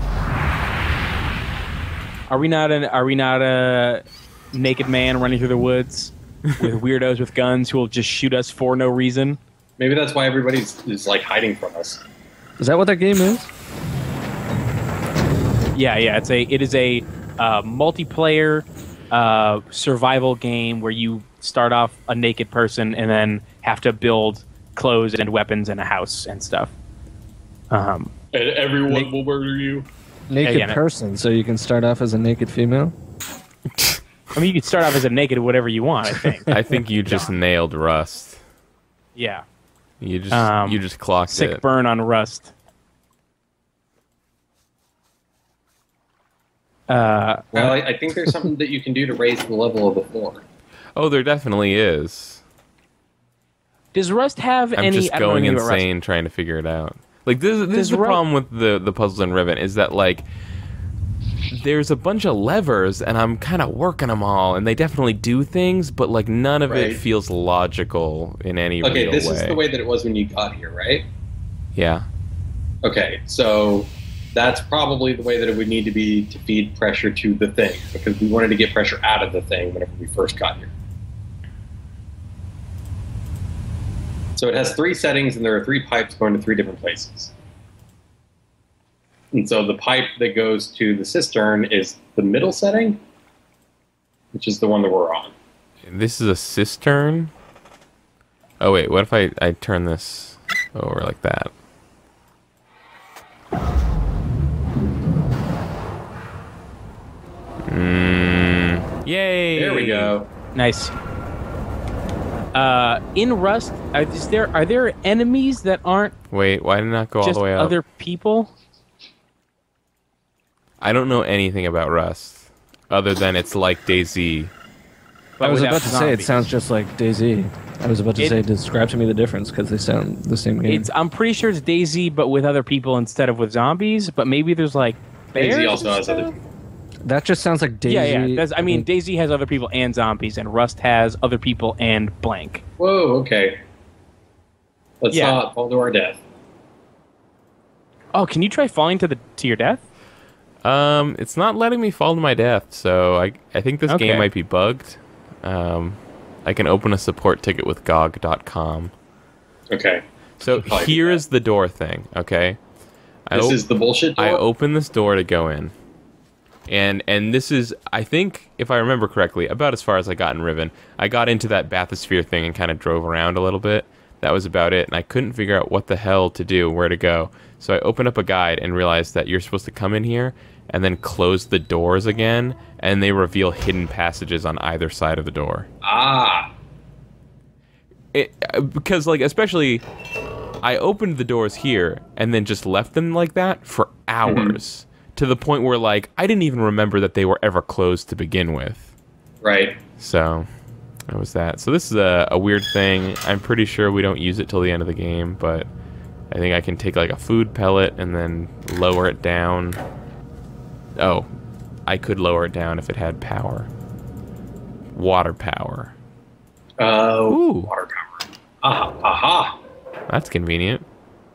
Are we not a naked man running through the woods with weirdos with guns who will just shoot us for no reason? Maybe that's why everybody's is like hiding from us. Is that what that game is? Yeah. It is a multiplayer survival game where you start off a naked person and then have to build clothes and weapons and a house and stuff. And everyone will murder you. Naked person, so you can start off as a naked female? I mean, you could start off as a naked whatever you want, I think. I think you just nailed Rust. Yeah. You just clocked Sick it. burn on Rust. Well, I think there's something that you can do to raise the level of the floor. Oh, there definitely is. Does Rust have I'm any... just going insane trying to figure it out. Like this is the problem with the puzzles in Riven is that like there's a bunch of levers and I'm kind of working them all and they definitely do things, but like none of it feels logical in any real way. Okay, this is the way that it was when you got here, right? Yeah. Okay, so that's probably the way that it would need to be to feed pressure to the thing, because we wanted to get pressure out of the thing whenever we first got here. So it has 3 settings, and there are 3 pipes going to 3 different places. And so the pipe that goes to the cistern is the middle setting, which is the one that we're on. This is a cistern? Oh wait, what if I turn this over like that? Yay! There we go. Nice. In Rust, are there enemies that aren't Wait, why did it not go all just the way up? other people? I don't know anything about Rust, other than it's like DayZ. But I was without about to say it zombies. sounds just like DayZ. I was about to say describe to me the difference because they sound the same game. I'm pretty sure it's DayZ, but with other people instead of with zombies. But maybe there's like bears. DayZ also and has other stuff? people. That just sounds like DayZ. Yeah. I mean, DayZ has other people and zombies, and Rust has other people and blank. Whoa, okay. Let's Yeah. not fall to our death. Oh, can you try falling to your death? It's not letting me fall to my death, so I think this Okay. game might be bugged. I can open a support ticket with GOG.com. Okay. So Probably do here's the door thing, okay? This is the bullshit door? I open this door to go in. And this is, I think, if I remember correctly, about as far as I got in Riven. I got into that bathysphere thing and kind of drove around a little bit. That was about it, and I couldn't figure out what the hell to do, where to go. So I opened up a guide and realized that you're supposed to come in here and then close the doors again, and they reveal hidden passages on either side of the door. Ah. Because, like, especially, I opened the doors here and then just left them like that for hours. To the point where, like, I didn't even remember that they were ever closed to begin with. Right. So, that was that. So this is a weird thing. I'm pretty sure we don't use it till the end of the game, but I think I can take, like, a food pellet and then lower it down. Oh, I could lower it down if it had power. Water power. Ooh. Water power. Aha. That's convenient.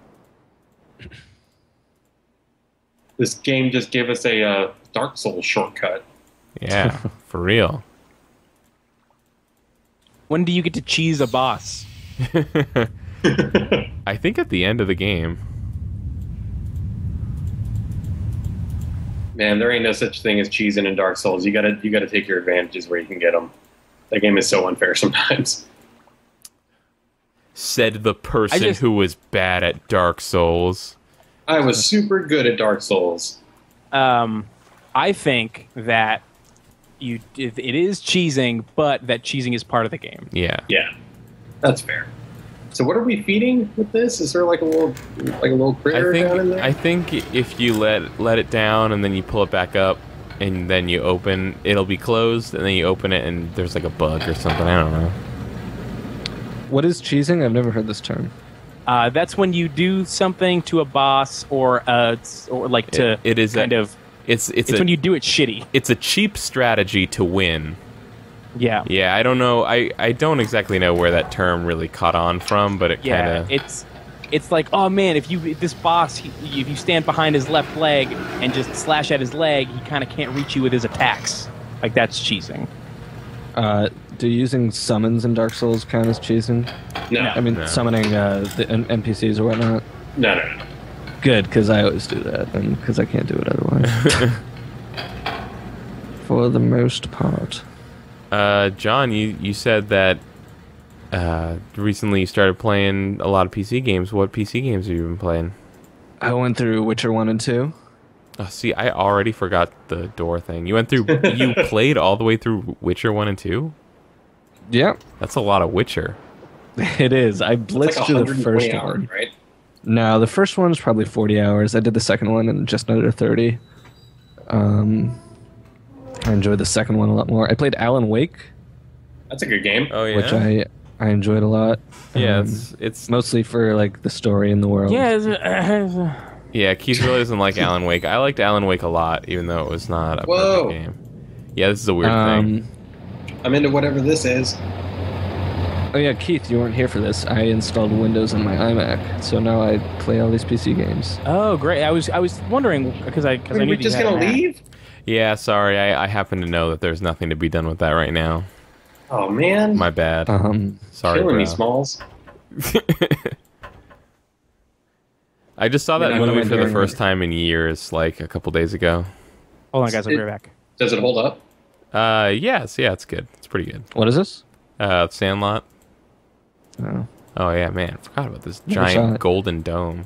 This game just gave us a Dark Souls shortcut. Yeah, for real. When do you get to cheese a boss? I think at the end of the game. Man, there ain't no such thing as cheesing in Dark Souls. You gotta take your advantages where you can get them. That game is so unfair sometimes. Said the person who was bad at Dark Souls. I was super good at Dark Souls. I think that it is cheesing, but that cheesing is part of the game. Yeah. Yeah, that's fair. So what are we feeding with this? Is there like a little critter down in there? I think if you let it down and then you pull it back up and then you open, it'll be closed, and then you open it and there's like a bug or something. I don't know. What is cheesing? I've never heard this term. That's when you do something to a boss or like to it is kind of. It's when you do it shitty. It's a cheap strategy to win. Yeah. Yeah, I don't know. I don't exactly know where that term really caught on from, but it kind of. It's like, oh man, if you stand behind his left leg and just slash at his leg, he kind of can't reach you with his attacks. Like, that's cheesing. do using summons in Dark Souls count as cheesing? No, I mean, No. summoning the NPCs or whatnot. no. Good, because I always do that, and because I can't do it otherwise. For the most part. John, you said that recently you started playing a lot of PC games. What PC games have you been playing? I went through Witcher 1 and 2. Oh, see, I already forgot the door thing. You went through. You played all the way through Witcher 1 and 2. Yep, That's a lot of Witcher. it is. I It's blitzed like through the 120 first hours, one. right? No, the first one's probably 40 hours. I did the second one in just under 30. I enjoyed the second one a lot more. I played Alan Wake, That's a good game. Oh yeah. which I enjoyed a lot. Yeah, Um, it's mostly for like the story and the world. yeah. Keith really doesn't like Alan Wake. I liked Alan Wake a lot, even though it was not a Whoa. perfect game. Yeah, this is a weird thing. I'm into whatever this is. Oh yeah, Keith, you weren't here for this. I installed Windows on my iMac, so now I play all these PC games. Oh, great! I was wondering because I Are knew we you just had gonna a Mac. leave? Yeah, sorry. I happen to know that there's nothing to be done with that right now. Oh man, My bad. Sorry, killing bro. me, Smalls. I just saw that What am movie I for the doing? first time in years, like a couple days ago. Hold on, guys. I'll be right back. Does it hold up? Yeah, it's good. It's pretty good. What is this? Sandlot. Oh. Oh yeah, man, forgot about this Never saw giant it. golden dome.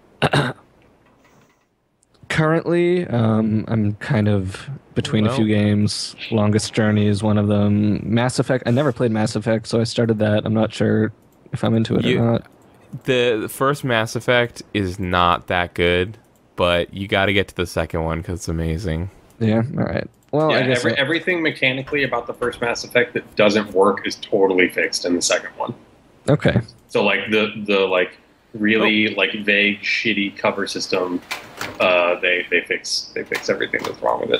Currently, I'm kind of between a few Well. games. Longest Journey is one of them. Mass Effect. I never played Mass Effect, so I started that. I'm not sure if I'm into it You- or not. The first Mass Effect is not that good, but you got to get to the second one because it's amazing. Yeah. All right. Well, Yeah, I guess. everything mechanically about the first Mass Effect that doesn't work is totally fixed in the second one. Okay. So like the like really like vague, shitty cover system, they fix everything that's wrong with it.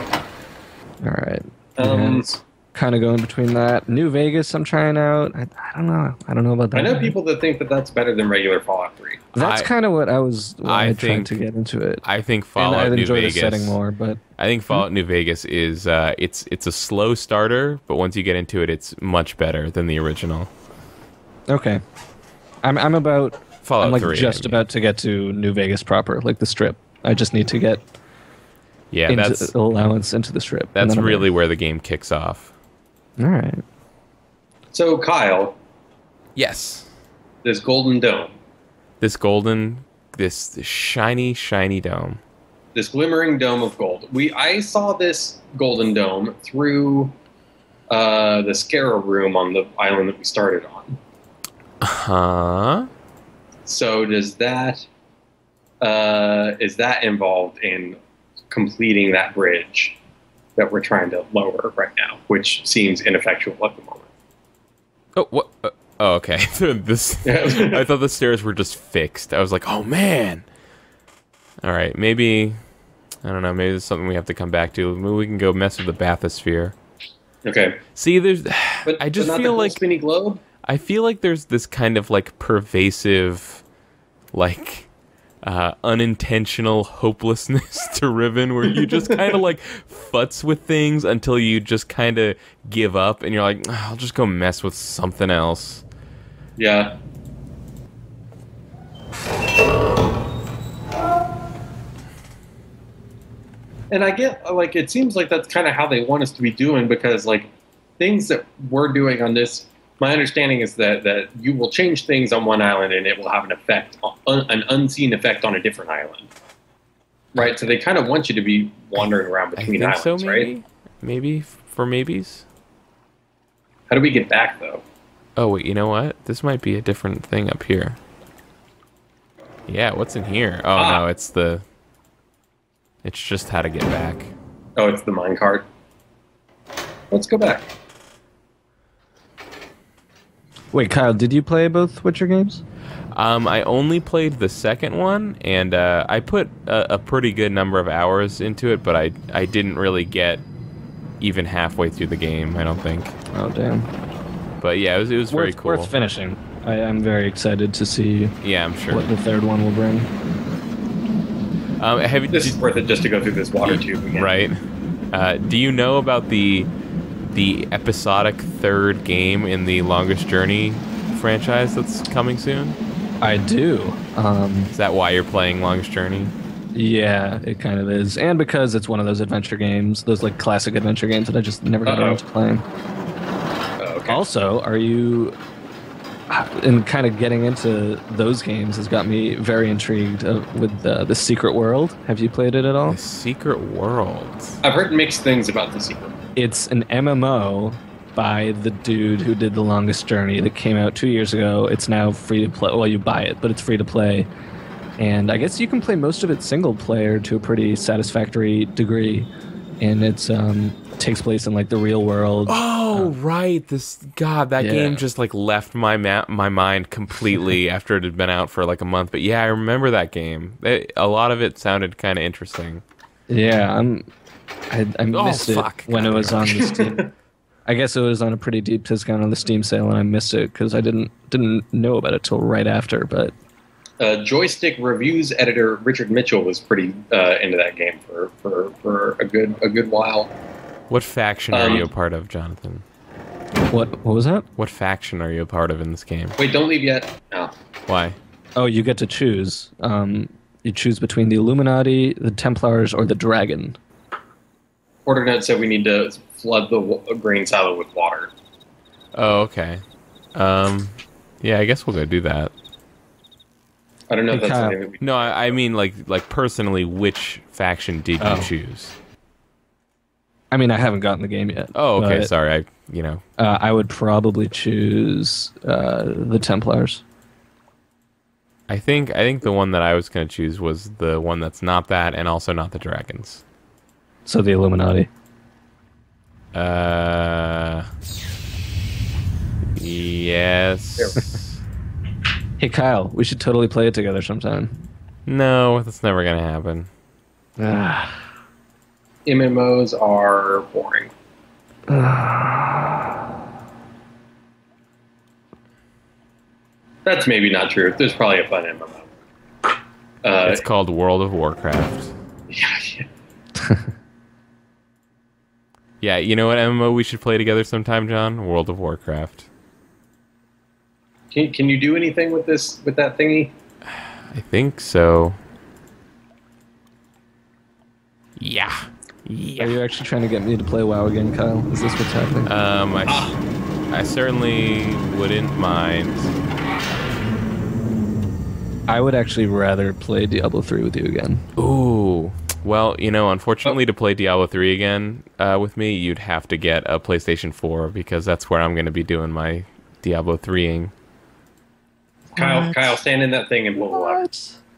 All right. Um, Kind of going between that. New Vegas, I'm trying out. I don't know. I don't know about that. I know people that think that that's better than regular Fallout 3. That's I- kind of what I was. I I tried think- to get into it. I think And Fallout I New enjoy Vegas. the setting more, but I think Fallout New Vegas is it's a slow starter, but once you get into it, it's much better than the original. okay. I'm about. Fallout I'm like 3. just about to get to New Vegas proper, like the Strip. I just need to get Yeah, into that's allowance into the Strip. and that's then I'm really where the game kicks off. in. All right. So Kyle, Yes. this golden dome, This shiny, shiny dome. this glimmering dome of gold. I saw this golden dome through the Scarab room on the island that we started on. Huh? So does that is that involved in completing that bridge that we're trying to lower right now, which seems ineffectual at the moment? Oh, what? Oh, okay. I thought the stairs were just fixed. I was like, oh man. All right, maybe I don't know. Maybe there's something we have to come back to. Maybe we can go mess with the bathysphere. Okay, See, there's. but I just but not the feel whole like spinny globe. I feel like there's this kind of like pervasive, like unintentional hopelessness to Riven, where you just kind of like futz with things until you just kind of give up, and you're like, I'll just go mess with something else. Yeah. And I get, like, it seems like that's kind of how they want us to be doing, because, like, things that we're doing on this, my understanding is that you will change things on one island and it will have an effect, an unseen effect on a different island. Right? So they kind of want you to be wandering around I between think islands, so, right? maybe for maybes. How do we get back, though? Oh wait, you know what? This might be a different thing up here. Yeah, what's in here? Oh no, it's just how to get back. Oh, it's the minecart. Let's go back. Wait, Kyle, did you play both Witcher games? I only played the second one, and I put a pretty good number of hours into it, but I didn't really get even halfway through the game, I don't think. Oh, damn. But yeah, it was very Worth, cool. worth finishing. I am very excited to see Yeah, I'm sure. what the third one will bring. Have you, This is worth it just to go through this water tube again. right? Do you know about the the episodic third game in the Longest Journey franchise that's coming soon? I do. Is that why you're playing Longest Journey? Yeah, it kind of is. And because it's one of those adventure games, those like classic adventure games that I just never got around to playing. Okay. Also, are you... And kind of getting into those games has got me very intrigued with The Secret World. Have you played it at all? The Secret World. I've heard mixed things about The Secret. It's an MMO by the dude who did The Longest Journey that came out 2 years ago. It's now free to play. Well, you buy it, but it's free to play. And I guess you can play most of it single player to a pretty satisfactory degree. And it's takes place in like the real world. Oh, right. That game just like left my mind completely after it had been out for like a month. But yeah, I remember that game. A lot of it sounded kind of interesting. Yeah, I missed it when it was on the Steam. I guess it was on a pretty deep discount on the Steam sale, and I missed it because I didn't know about it till right after. But Joystick reviews editor Richard Mitchell was pretty into that game for a good while. What faction are you a part of, Jonathan? What was that? What faction are you a part of in this game? Wait, don't leave yet. No. Why? Oh, you get to choose. You choose between the Illuminati, the Templars, or the Dragon. Porternet said we need to flood the grain silo with water. Oh, okay. Yeah, I guess we'll go do that. I don't know if that's Kyle. something that we... No, I mean like personally, which faction did you choose? I mean, I haven't gotten the game yet. Oh, okay. but, Sorry, I would probably choose the Templars. I think the one that I was going to choose was the one that's not that, and also not the dragons. So the Illuminati. Yes. Hey, Kyle, we should totally play it together sometime. No, that's never going to happen. MMOs are boring. That's maybe not true. There's probably a fun MMO. It's called World of Warcraft. Yeah. Yeah, you know what MMO we should play together sometime, John? World of Warcraft. Can you do anything with that thingy? I think so. Yeah. Are you actually trying to get me to play WoW again, Kyle? Is this what's happening? I certainly wouldn't mind. I would actually rather play Diablo 3 with you again. Ooh. Well, unfortunately, to play Diablo 3 again with me, you'd have to get a PlayStation 4 because that's where I'm going to be doing my Diablo 3ing. Kyle, stand in that thing and pull the lever.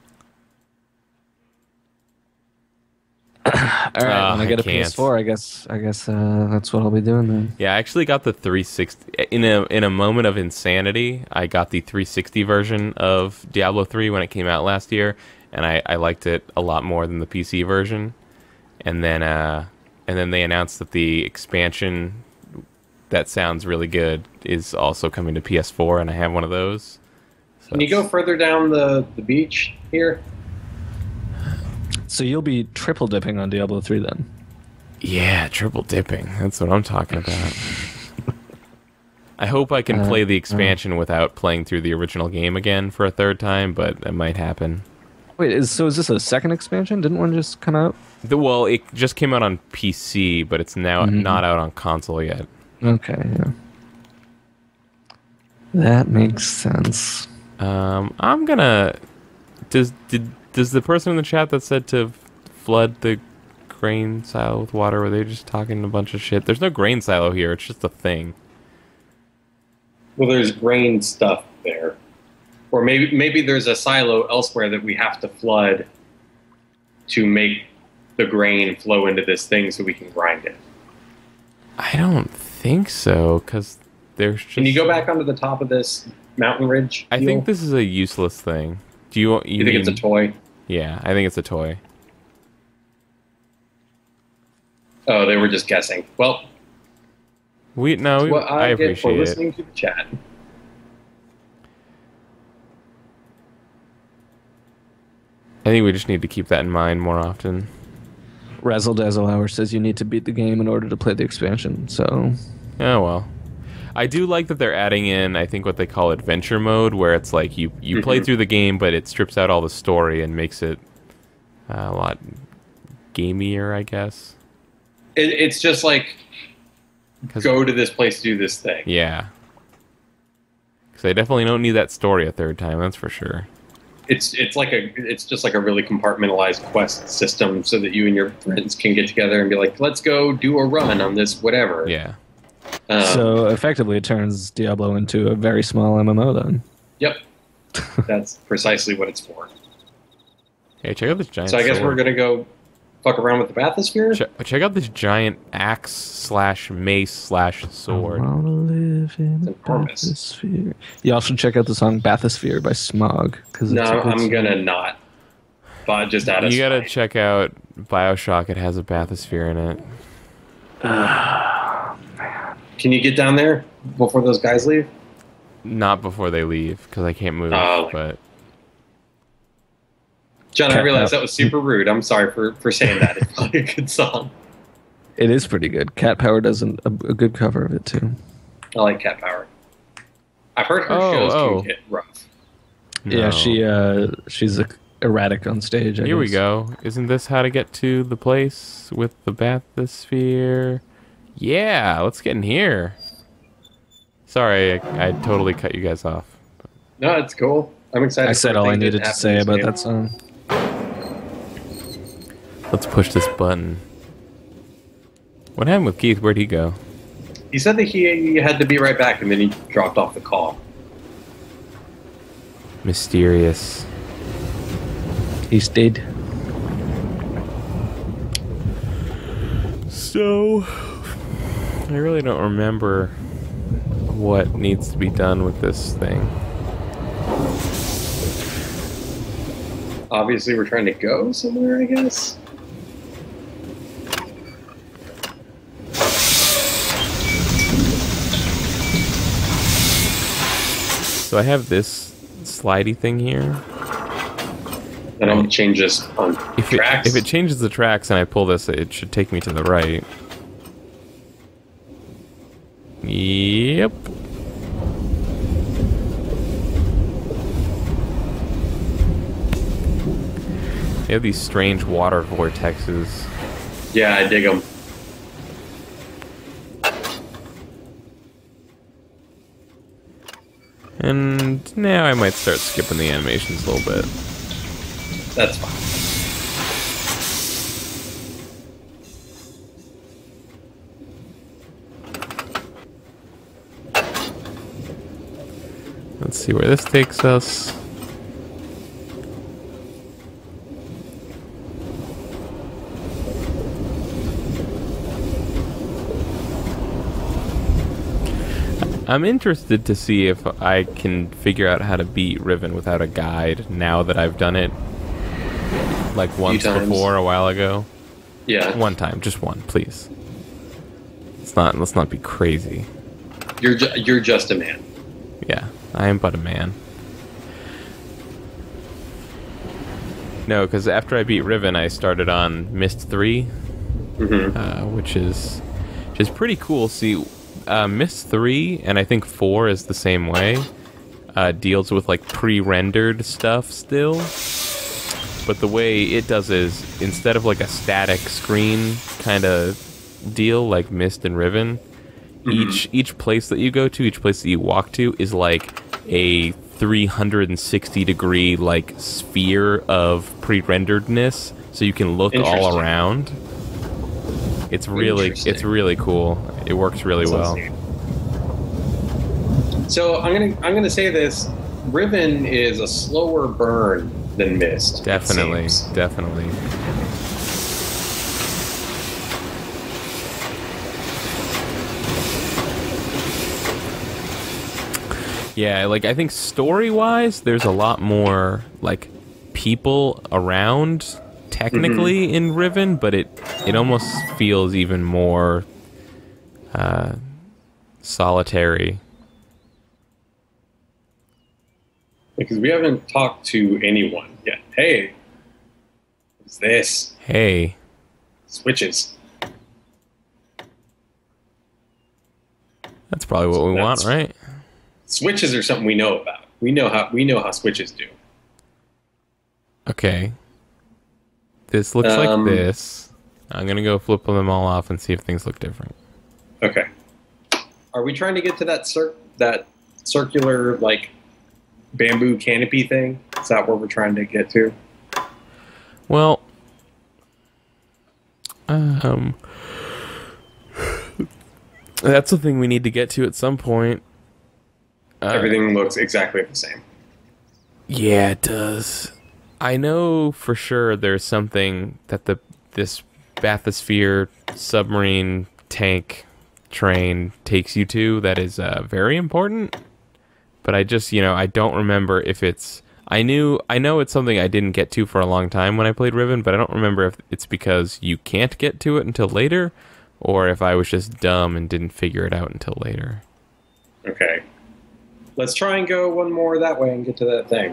All right, when I get a can't. PS4, I guess that's what I'll be doing then. Yeah, I actually got the 360 in a moment of insanity. I got the 360 version of Diablo 3 when it came out last year, and I liked it a lot more than the PC version. And then they announced that the expansion that sounds really good is also coming to PS4, and I have one of those. So Can you go further down the beach here? So you'll be triple dipping on Diablo 3 then? Yeah, triple dipping. That's what I'm talking about. I hope I can play the expansion without playing through the original game again for a third time, but it might happen. Wait, is this a second expansion? Didn't one just come out? Well, it just came out on PC, but it's now not out on console yet. Okay, yeah. That makes sense. I'm gonna... Does the person in the chat that said to flood the grain silo with water, were they just talking a bunch of shit? There's no grain silo here, it's just a thing. Well, there's grain stuff there. Or maybe there's a silo elsewhere that we have to flood to make the grain flow into this thing so we can grind it. I don't think so, because there's just... Can you go back onto the top of this mountain ridge? I think this is a useless thing. You think it's a toy? Yeah, I think it's a toy. Oh, they were just guessing. Well, I appreciate it. Listening to the chat. I think we just need to keep that in mind more often. Razzle Dazzle Hour says you need to beat the game in order to play the expansion. So, Oh well. I do like that they're adding in, I think, what they call adventure mode, where it's like you play through the game, but it strips out all the story and makes it a lot gamier, I guess. It's just like, go to this place to do this thing. Yeah. Because I definitely don't need that story a third time, that's for sure. It's just like a really compartmentalized quest system, so that you and your friends can get together and be like, let's go do a run on this whatever. Yeah. so effectively, it turns Diablo into a very small MMO. Then. Yep. That's precisely what it's for. Hey, check out this giant So I guess sword. we're gonna go fuck around with the bathysphere. Check out this giant axe/mace/sword. I wanna live in It's enormous. bathysphere. You also check out the song "Bathysphere" by Smog. No, I'm gonna not. But just out of You gotta spite. check out BioShock. It has a bathysphere in it. Can you get down there before those guys leave? Not before they leave, because I can't move. Oh. But John, I Cat realized Pow- that was super rude. I'm sorry for saying that. It's probably a good song. It is pretty good. Cat Power does a good cover of it too. I like Cat Power. I've heard her Oh, shows oh. can get rough. Yeah, no. she's erratic on stage. I Here we guess. go. Isn't this how to get to the place with the bathysphere? Yeah, let's get in here. Sorry, I totally cut you guys off. No, it's cool. I'm excited. I said for all I things that needed to happen say in this about game. that song. Let's push this button. What happened with Keith? Where'd he go? He said that he had to be right back, and then he dropped off the call. Mysterious. He's dead. So, I really don't remember what needs to be done with this thing. Obviously, we're trying to go somewhere, I guess. So I have this slidey thing here. Then I'll change this on tracks. If it changes the tracks and I pull this, it should take me to the right. Yep. They have these strange water vortexes. Yeah, I dig them. And now I might start skipping the animations a little bit. That's fine. Let's see where this takes us. I'm interested to see if I can figure out how to beat Riven without a guide now that I've done it like once times. before a while ago. Yeah, One time, just one, please. Let's not be crazy. you're just a man. Yeah, I am but a man. No, because after I beat Riven, I started on Myst 3, which is pretty cool. See, Myst 3, and I think 4 is the same way, deals with like pre-rendered stuff still. But the way it does is, instead of like a static screen kind of deal like Myst and Riven, each place that you go to, each place that you walk to is like a 360 degree like sphere of pre-renderedness, so you can look all Interesting. around. It's really cool. It works really well. So I'm gonna say this: Riven is a slower burn than Myst. it Definitely, seems. definitely. Yeah, like I think story-wise, there's a lot more like people around technically in Riven, but it almost feels even more solitary. Because we haven't talked to anyone yet. Hey, what's this? Hey, Switches. That's probably what we want, right? Switches are something we know about. We know how switches do. Okay. This looks like this. I'm gonna go flip them all off and see if things look different. Okay. Are we trying to get to that circular like bamboo canopy thing? Is that what we're trying to get to? Well, that's the thing we need to get to at some point. Everything looks exactly the same. Yeah, it does. I know for sure there's something that this bathysphere submarine tank train takes you to that is very important. But I just, I don't remember if it's... I know it's something I didn't get to for a long time when I played Riven, but I don't remember if it's because you can't get to it until later, or if I was just dumb and didn't figure it out until later. Okay. Let's try and go one more that way and get to that thing.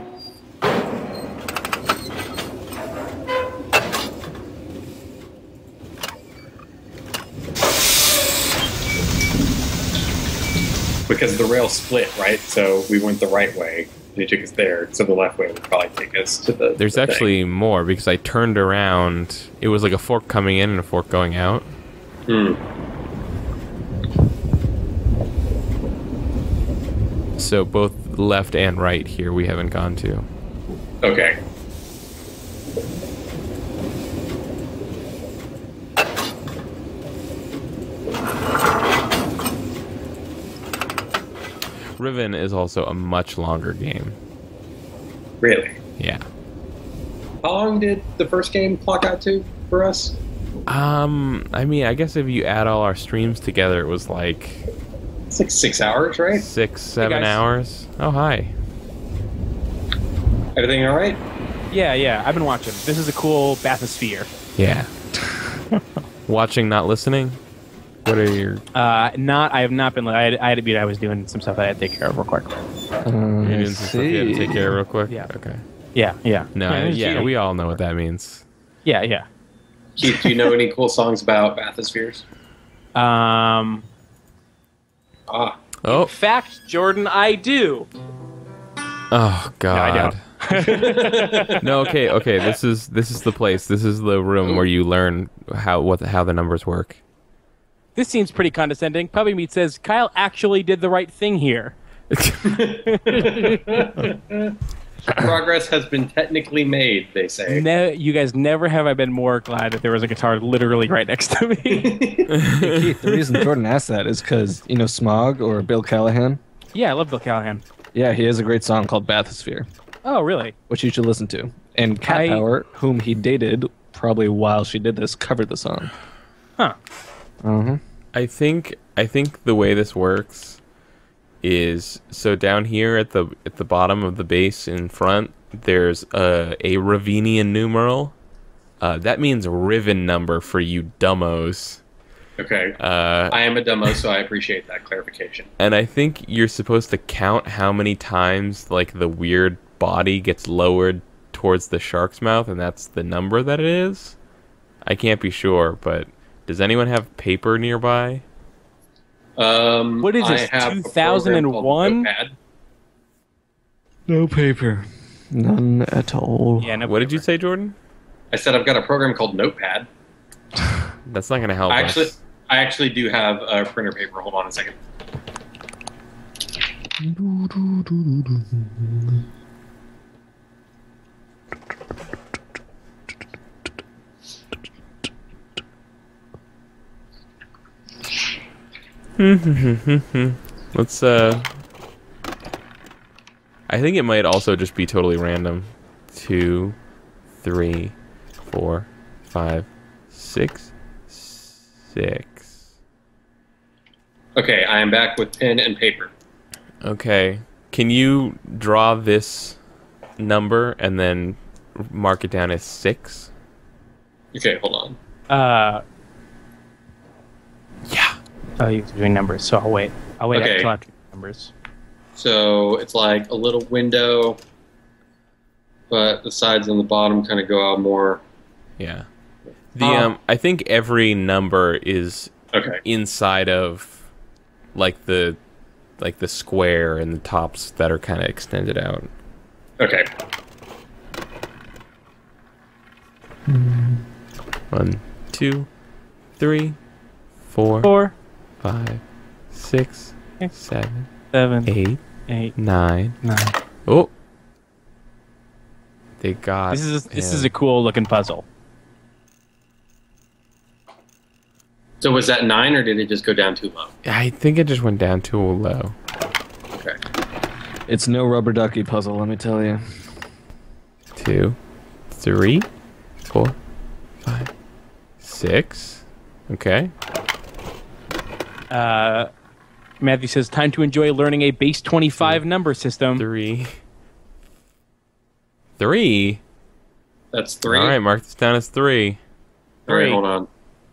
Because the rail split, right? So we went the right way. And it took us there. So the left way would probably take us to the... There's actually more, because I turned around. It was like a fork coming in and a fork going out. Hmm. So both left and right here we haven't gone to. Okay. Riven is also a much longer game. Really? Yeah. How long did the first game clock out to for us? I mean, I guess if you add all our streams together, it was like... It's like 6 hours, right? 6, 7 guys. hours. Oh, hi. Everything all right? Yeah. I've been watching. This is a cool bathysphere. Yeah. Watching, not listening? What are your... I have not been. I was doing some stuff I had to take care of real quick. You're doing some stuff you had to take care of real quick? Yeah. Okay. Yeah. No, yeah, we all know what that means. Yeah. Keith, do you know any cool songs about bathyspheres? In Oh. fact, Jordan, I do. Oh, God. No, I don't. No, okay. This is the place. This is the room where you learn how the numbers work. This seems pretty condescending. Puppy Meat says Kyle actually did the right thing here. Progress has been technically made, they say. You guys never have I been more glad that there was a guitar literally right next to me. Hey, Keith, the reason Jordan asked that is because, Smog or Bill Callahan? Yeah, I love Bill Callahan. Yeah, he has a great song called Bathysphere, Oh, really? which you should listen to. And Cat Power, whom he dated probably while she did this, covered the song. Huh. Uh-huh. I think the way this works is, so down here at the bottom of the base in front, there's a Ravenian numeral. That means Riven number for you dumbos. Okay. I am a dumbo, so I appreciate that clarification. And I think you're supposed to count how many times like the weird body gets lowered towards the shark's mouth, and that's the number that it is. I can't be sure, but does anyone have paper nearby? What is this, I have a program 2001? called Notepad. No paper. None at all. Yeah. No What did you say, Jordan? I said I've got a program called Notepad. That's not going to help I us. actually do have a printer paper. Hold on a second. Let's I think it might also just be totally random. 2, 3, 4, 5, 6, 6. Okay, I am back with pen and paper. Okay. Can you draw this number and then mark it down as 6? Okay, hold on. Yeah. Oh, you're doing numbers, so I'll wait. Okay. Until after numbers. So it's like a little window, but the sides and the bottom kind of go out more. Yeah. I think every number is Okay. inside of like the square and the tops that are kind of extended out. Okay. 1, 2, 3, 4, 4, 5, 6, Six, 7, 7, 8, 8, 9. 9. Oh, they got. This is a cool looking puzzle. So was that 9, or did it just go down too low? I think it just went down too low. Okay. It's no rubber ducky puzzle, let me tell you. 2, 3, 4, 5, 6. Okay. Matthew says, time to enjoy learning a base 25 number system. 3. 3. That's 3. All right, mark this down as 3. All right, 3. hold on.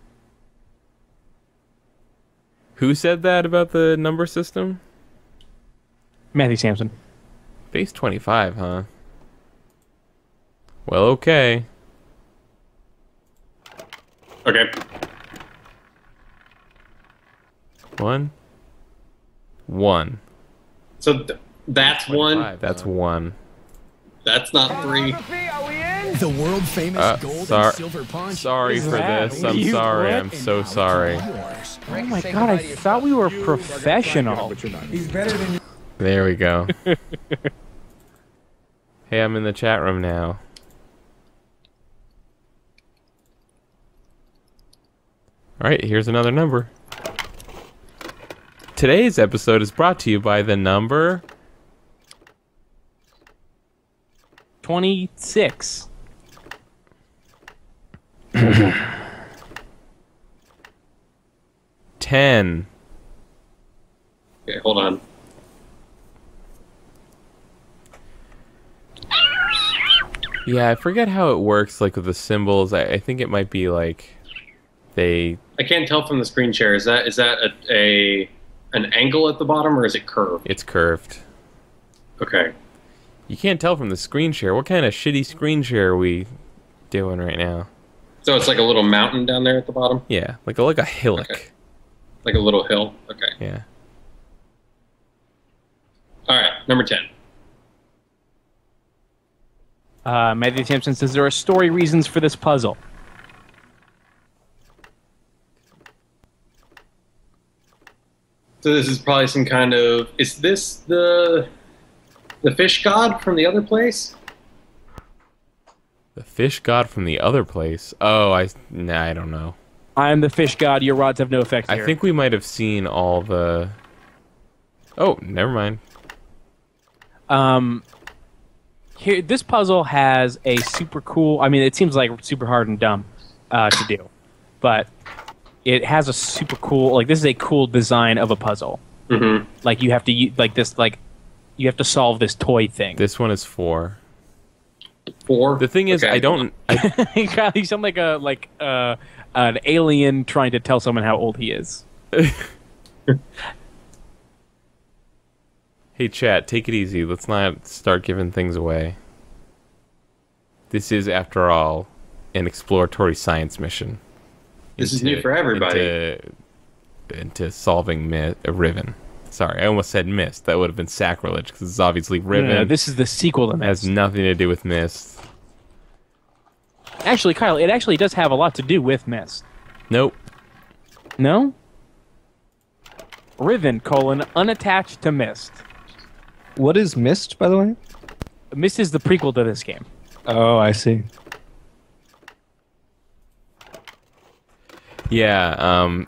Who said that about the number system? Matthew Sampson. Base 25, huh? Well, okay. Okay. 1. 1. So that's 1. 5, that's 1. That's not 3. The world famous gold Sorry, and silver punch. sorry for that? this. I'm You sorry. what? I'm so sorry. Oh my god, I thought we were professional. He's better than There we go. Hey, I'm in the chat room now. Alright, here's another number. Today's episode is brought to you by the number 26. 10. Okay, hold on. Yeah, I forget how it works, like with the symbols. I think it might be like they. I can't tell from the screen share. Is that an angle at the bottom, or is it curved? It's curved. Okay. You can't tell from the screen share. What kind of shitty screen share are we doing right now? So it's like a little mountain down there at the bottom? Yeah, like a hillock. Okay. Like a little hill? Okay. Yeah. All right, number 10. Matthew Sampson says there are story reasons for this puzzle. So this is probably some kind of... Is this the fish god from the other place? The fish god from the other place. Oh, I don't know. I'm the fish god, your rods have no effect here. I think we might have seen all the... Oh, never mind. Here, this puzzle has a super cool... I mean, it seems like super hard and dumb to do. But it has a super cool... Like, this is a cool design of a puzzle. Mm-hmm. Like, you have to... you have to solve this toy thing. This one is 4. 4? The thing is, Okay. I don't... You sound like an alien trying to tell someone how old he is. Hey, chat, take it easy. Let's not start giving things away. This is, after all, an exploratory science mission. This is new for everybody. Into solving Riven. Sorry, I almost said Myst. That would have been sacrilege, because it's obviously Riven. No, this is the sequel to It has Myst. nothing to do with Myst. Actually, Kyle, it actually does have a lot to do with Myst. Nope. No? Riven, unattached to Myst. What is Myst, by the way? Myst is the prequel to this game. Oh, I see. Yeah,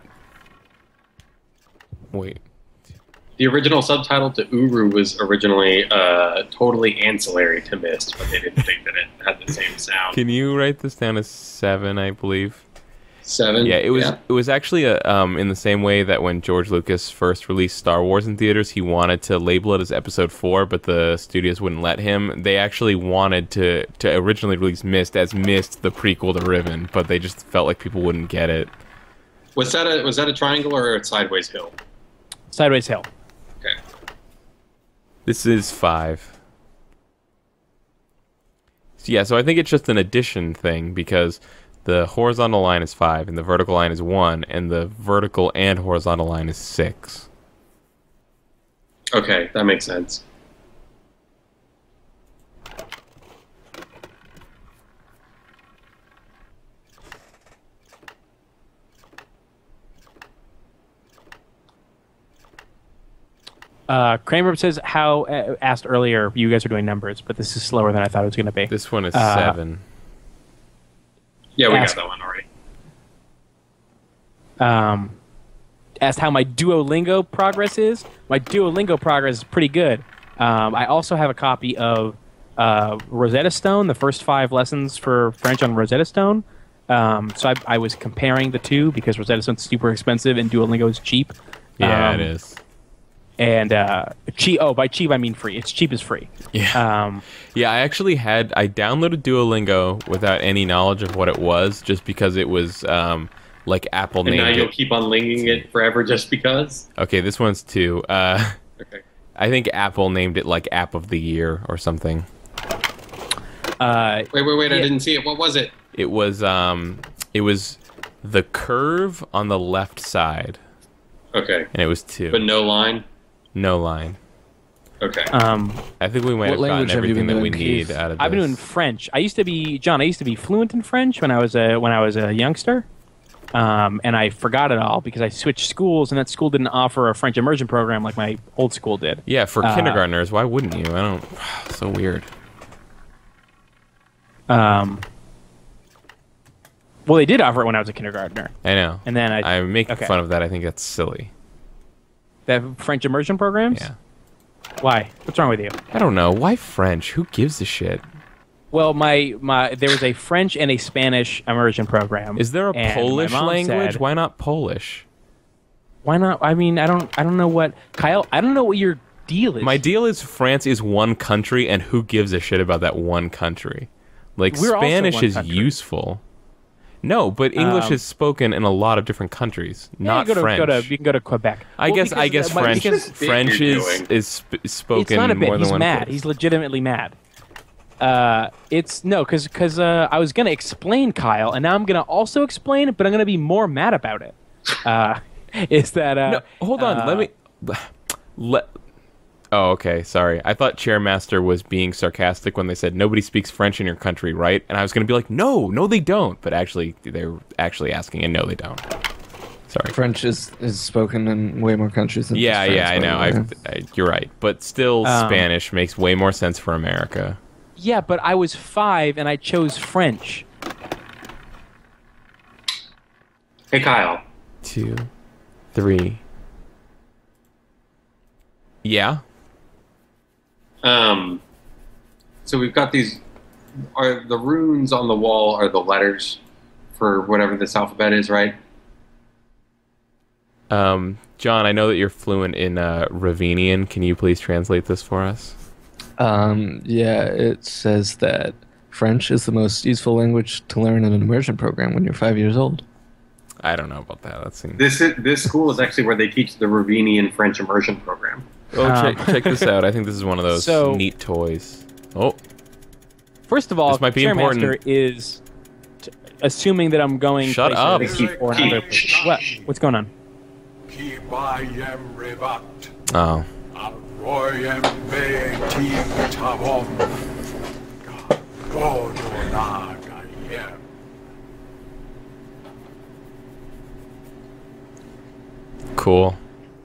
wait. The original subtitle to Uru was originally totally ancillary to Myst, but they didn't think that it had the same sound. Can you write this down as 7, I believe? 7? Yeah, it was actually in the same way that when George Lucas first released Star Wars in theaters, he wanted to label it as Episode 4, but the studios wouldn't let him. They actually wanted to originally release Myst as Myst, the prequel to Riven, but they just felt like people wouldn't get it. Was that a triangle or a sideways hill? Sideways Hill. Okay. This is 5. So, yeah, so I think it's just an addition thing, because The horizontal line is 5, and the vertical line is 1, and the vertical and horizontal line is 6. Okay, that makes sense. Kramer says how asked earlier you guys are doing numbers, but this is slower than I thought it was going to be. This one is 7. Yeah, we Ask- got that one already. Asked how my Duolingo progress is. My Duolingo progress is pretty good. I also have a copy of Rosetta Stone, the first 5 lessons for French on Rosetta Stone. So I was comparing the two because Rosetta Stone's super expensive and Duolingo is cheap. Yeah, it is. And cheap. Oh, by cheap I mean free. It's cheap as free. Yeah. Yeah, I downloaded Duolingo without any knowledge of what it was, just because it was like Apple And named now it. you'll keep on linking it forever just because? Okay, this one's 2. Okay. I think Apple named it like App of the Year or something. Wait, I didn't see it. What was it? It was the curve on the left side, Okay. and it was 2. But no line? No line. Okay. I think we might have gotten language have you everything been that we doing, need Keith? out of this. I've been doing French. I used to be fluent in French when I was a youngster. And I forgot it all because I switched schools, and that school didn't offer a French immersion program like my old school did. Yeah, for kindergartners, why wouldn't you? I don't. So weird. Well, they did offer it when I was a kindergartner. I know. And then I make okay. fun of that. I think that's silly. The French immersion programs? Yeah. Why? What's wrong with you? I don't know. Why French? Who gives a shit? Well, there was a French and a Spanish immersion program. Is there a and Polish my mom language? said, Why not Polish? Why not? I mean, I don't know what Kyle. I don't know what your deal is. My deal is France is one country, and who gives a shit about that one country? Like, We're also Spanish one is country. useful. No, but English is spoken in a lot of different countries, not French. You can go to Quebec. I guess French French is spoken It's not a bit. more than He's one mad. place. He's legitimately mad. Because I was gonna explain Kyle, and now I'm gonna also explain it, but I'm gonna be more mad about it. Is that No, hold on. Oh, okay. Sorry. I thought Chairmaster was being sarcastic when they said nobody speaks French in your country, right? And I was going to be like, no, they don't. But actually, they were actually asking, and no, they don't. Sorry. French is spoken in way more countries than Yeah, just France, I know. by the way. You're right. But still, Spanish makes way more sense for America. Yeah, but I was 5 and I chose French. Hey, Kyle. 2, 3. Yeah. So we've got these. Are the runes on the wall are the letters for whatever this alphabet is, right? John, I know that you're fluent in Ravenian. Can you please translate this for us? Yeah, it says that French is the most useful language to learn in an immersion program when you're 5 years old. I don't know about that. That seems... This school is actually where they teach the Ravenian French immersion program. Oh, check this out. I think this is one of those So- neat toys. Oh, First of all, This might be Chairmaster important. is assuming that I'm going. Shut places up. that keep four and other places. What? What's going on? oh. Cool.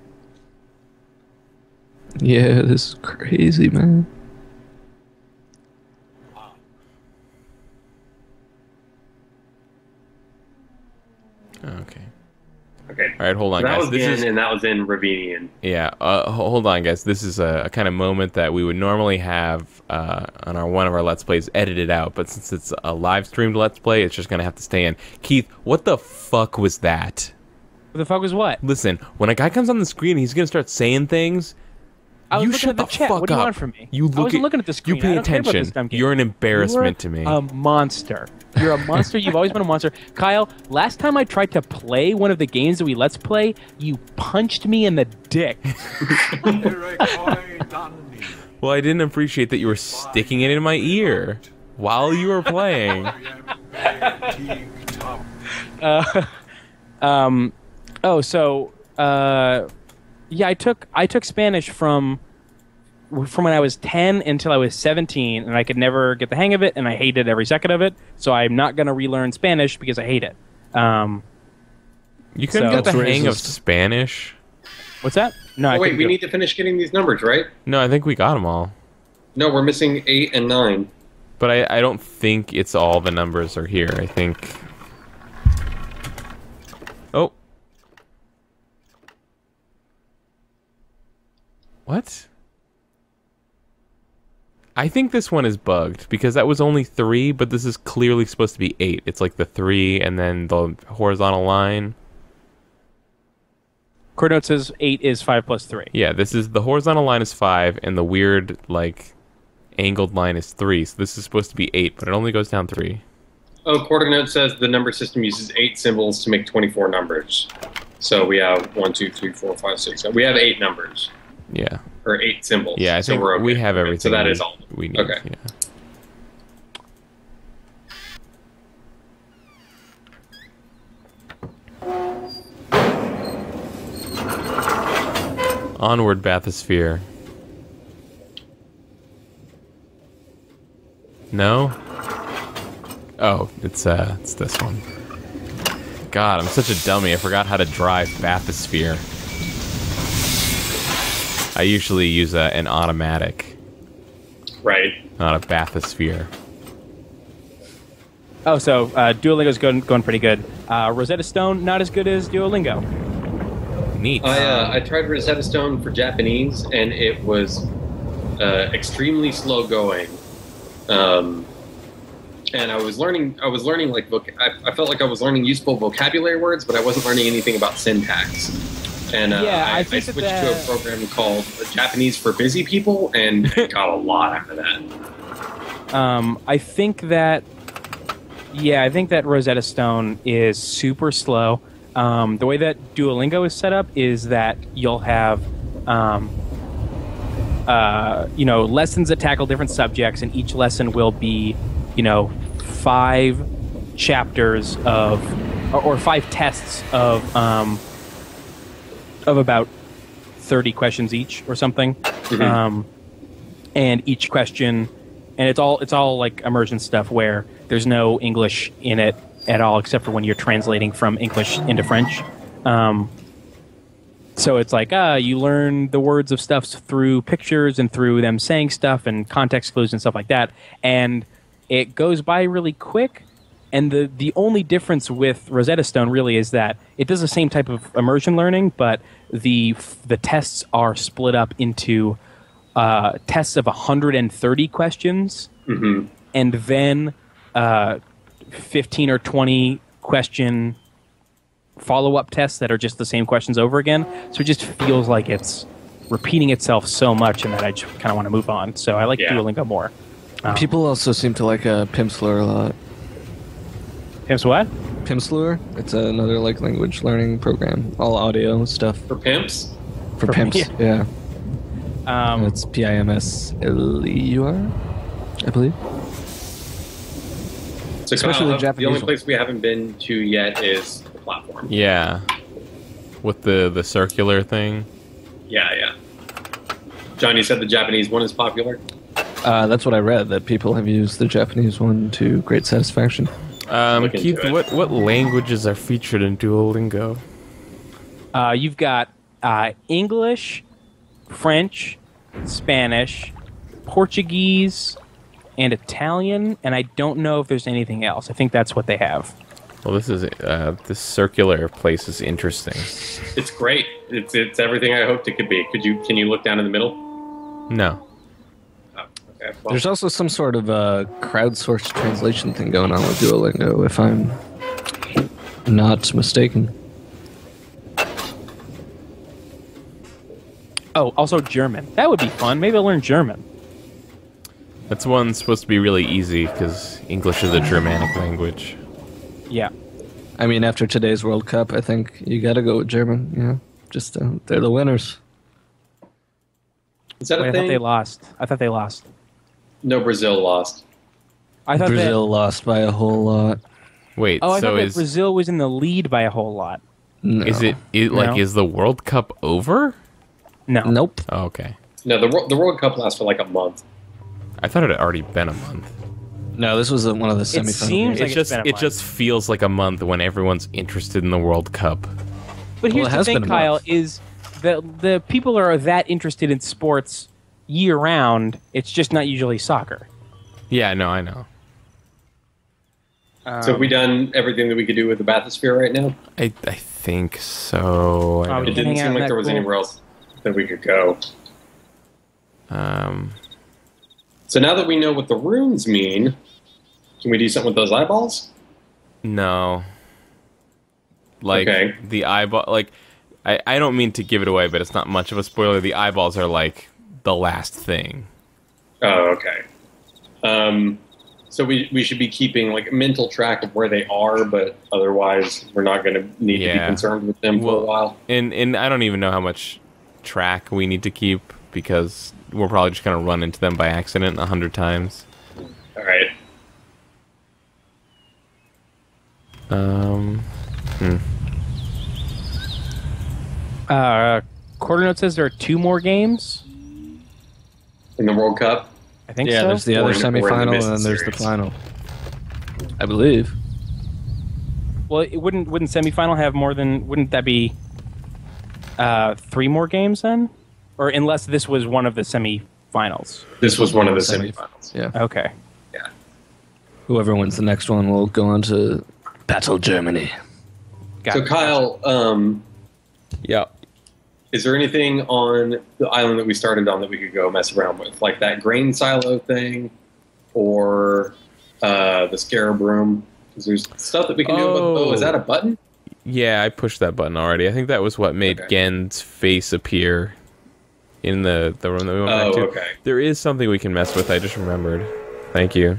Yeah, this is crazy, man. Okay. Okay. All right, hold on, That guys. was Gin, and that was in Ravenian. Yeah, hold on, guys. This is a kind of moment that we would normally have on one of our Let's Plays edited out, but since it's a live streamed Let's Play, it's just going to have to stay in. Keith, what the fuck was that? What the fuck was what? Listen, when a guy comes on the screen, he's going to start saying things. I was You looking shut at the the chat. fuck What do you up. want from me? You I look wasn't at- looking at the screen. You pay I don't care about attention. this dumb game. You're an embarrassment to me. A monster. You're a monster. You've always been a monster. Kyle, last time I tried to play one of the games that we Let's Play, you punched me in the dick. Well, I didn't appreciate that you were sticking it in my ear while you were playing. Yeah, I took Spanish from when I was 10 until I was 17, and I could never get the hang of it, and I hated every second of it. So I'm not going to relearn Spanish because I hate it. You couldn't So- get the That's hang of racist. Spanish? What's that? No, I Oh, wait, couldn't we do it. need to finish getting these numbers, right? No, I think we got them all. No, we're missing 8 and 9. But I don't think it's all the numbers are here. I think... Oh. What? I think this one is bugged because that was only 3, but this is clearly supposed to be 8. It's like the 3 and then the horizontal line. Coordinate says 8 is 5 plus 3. Yeah, this is the horizontal line is 5 and the weird like angled line is 3. So this is supposed to be 8, but it only goes down 3. Oh, Quarternote says the number system uses 8 symbols to make 24 numbers. So we have 1, 2, 3, 4, 5, 6. We have 8 numbers. Yeah. Or 8 symbols. Yeah, I so think we're okay. we have Okay, everything. So that is all. we need. Okay. Yeah. Onward, bathysphere. No? Oh, it's this one. God, I'm such a dummy. I forgot how to drive bathysphere. I usually use an automatic, Right. not a bathysphere. Oh, so Duolingo's going pretty good. Rosetta Stone, not as good as Duolingo. Neat. I tried Rosetta Stone for Japanese, and it was extremely slow going. And I was learning like I felt like I was learning useful vocabulary words, but I wasn't learning anything about syntax. And I think switched to a program called Japanese for Busy People, and got a lot out of that. I think that Rosetta Stone is super slow. The way that Duolingo is set up is that you'll have lessons that tackle different subjects, and each lesson will be 5 chapters or 5 tests of about 30 questions each or something. Mm-hmm. And each question, and it's all like immersion stuff where there's no English in it at all except for when you're translating from English into French. So it's like you learn the words of stuff through pictures and through them saying stuff and context clues and stuff like that, and it goes by really quick. And the only difference with Rosetta Stone really is that it does the same type of immersion learning, but the tests are split up into tests of 130 questions, Mm-hmm. and then 15 or 20 question follow-up tests that are just the same questions over again. So it just feels like it's repeating itself so much, and that I just kind of want to move on. So I like Duolingo more. People also seem to like Pimsleur a lot. Pimps what? Pimsleur? It's another like language learning program. All audio stuff. For pimps? For pimps, yeah. Um, It's PIMSLEUR, I believe. So Especially the Kyle, Japanese the only one. place we haven't been to yet is the platform. Yeah. With the circular thing. Yeah. John, you said the Japanese one is popular? That's what I read, that people have used the Japanese one to great satisfaction. Look into Keith, it. what languages are featured in Duolingo? you've got English, French, Spanish, Portuguese, and Italian, and I don't know if there's anything else. I think that's what they have. Well, this circular place is interesting. It's great. It's everything I hoped it could be. Can you look down in the middle? No. Oh, okay. Well, There's also some sort of crowdsourced translation thing going on with Duolingo, if I'm not mistaken. Oh, also German. That would be fun. Maybe I'll learn German. That's one supposed to be really easy because English is a Germanic language. Yeah. I mean, after today's World Cup, I think you gotta go with German, you know? Just, they're the winners. is that Wait, a I thought thing? they lost. No, Brazil lost. I thought Brazil lost by a whole lot. Wait, Oh, I so thought that is Brazil was in the lead by a whole lot. No. is it No. is the World Cup over? No. Nope. Oh, okay. No, the World Cup lasts for like a month. I thought it had already been a month. No, this was one of the semifinals. seems like It it's just been a it month. just feels like a month when everyone's interested in the World Cup. But here's it the has thing, been a Kyle, month. is the people are that interested in sports year round. It's just not usually soccer. Yeah, no, I know. So have we done everything that we could do with the bathysphere right now? I think so. Oh, It Hang didn't out seem in like that there was pool. anywhere else that we could go. Um, So now that we know what the runes mean, can we do something with those eyeballs? no. Like Okay. the eyeball, like I don't mean to give it away, but it's not much of a spoiler. The eyeballs are like the last thing. Oh, okay. So we should be keeping like mental track of where they are, but otherwise we're not going to need to be Yeah. concerned with them for a while. And I don't even know how much track we need to keep because we're probably just gonna run into them by accident 100 times. All right. Quarter note says there are 2 more games. In the World Cup, I think Yeah, so. there's the Or other in the semifinal, Myst and then there's the series. final. I believe. Well, it wouldn't semifinal have more than? Wouldn't that be 3 more games then? Or unless this was one of the semifinals. this was one of the Semi- semifinals. Yeah. Okay. Yeah. Whoever wins the next one will go on to Battle Germany. Got So it. Kyle, Yeah. is there anything on the island that we started on that we could go mess around with, like that grain silo thing, or the scarab room? Is there stuff that we can do? Oh, is that a button? Yeah, I pushed that button already. I think that was what made Okay. Gen's face appear in the room that we went back Oh, to. okay. There is something we can mess with. I just remembered. Thank you.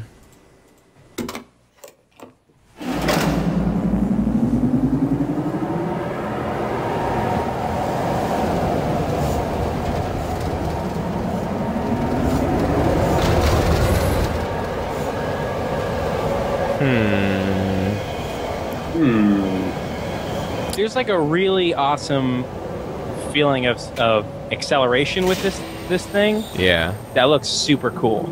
There's like a really awesome feeling of acceleration with this thing. Yeah. That looks super cool.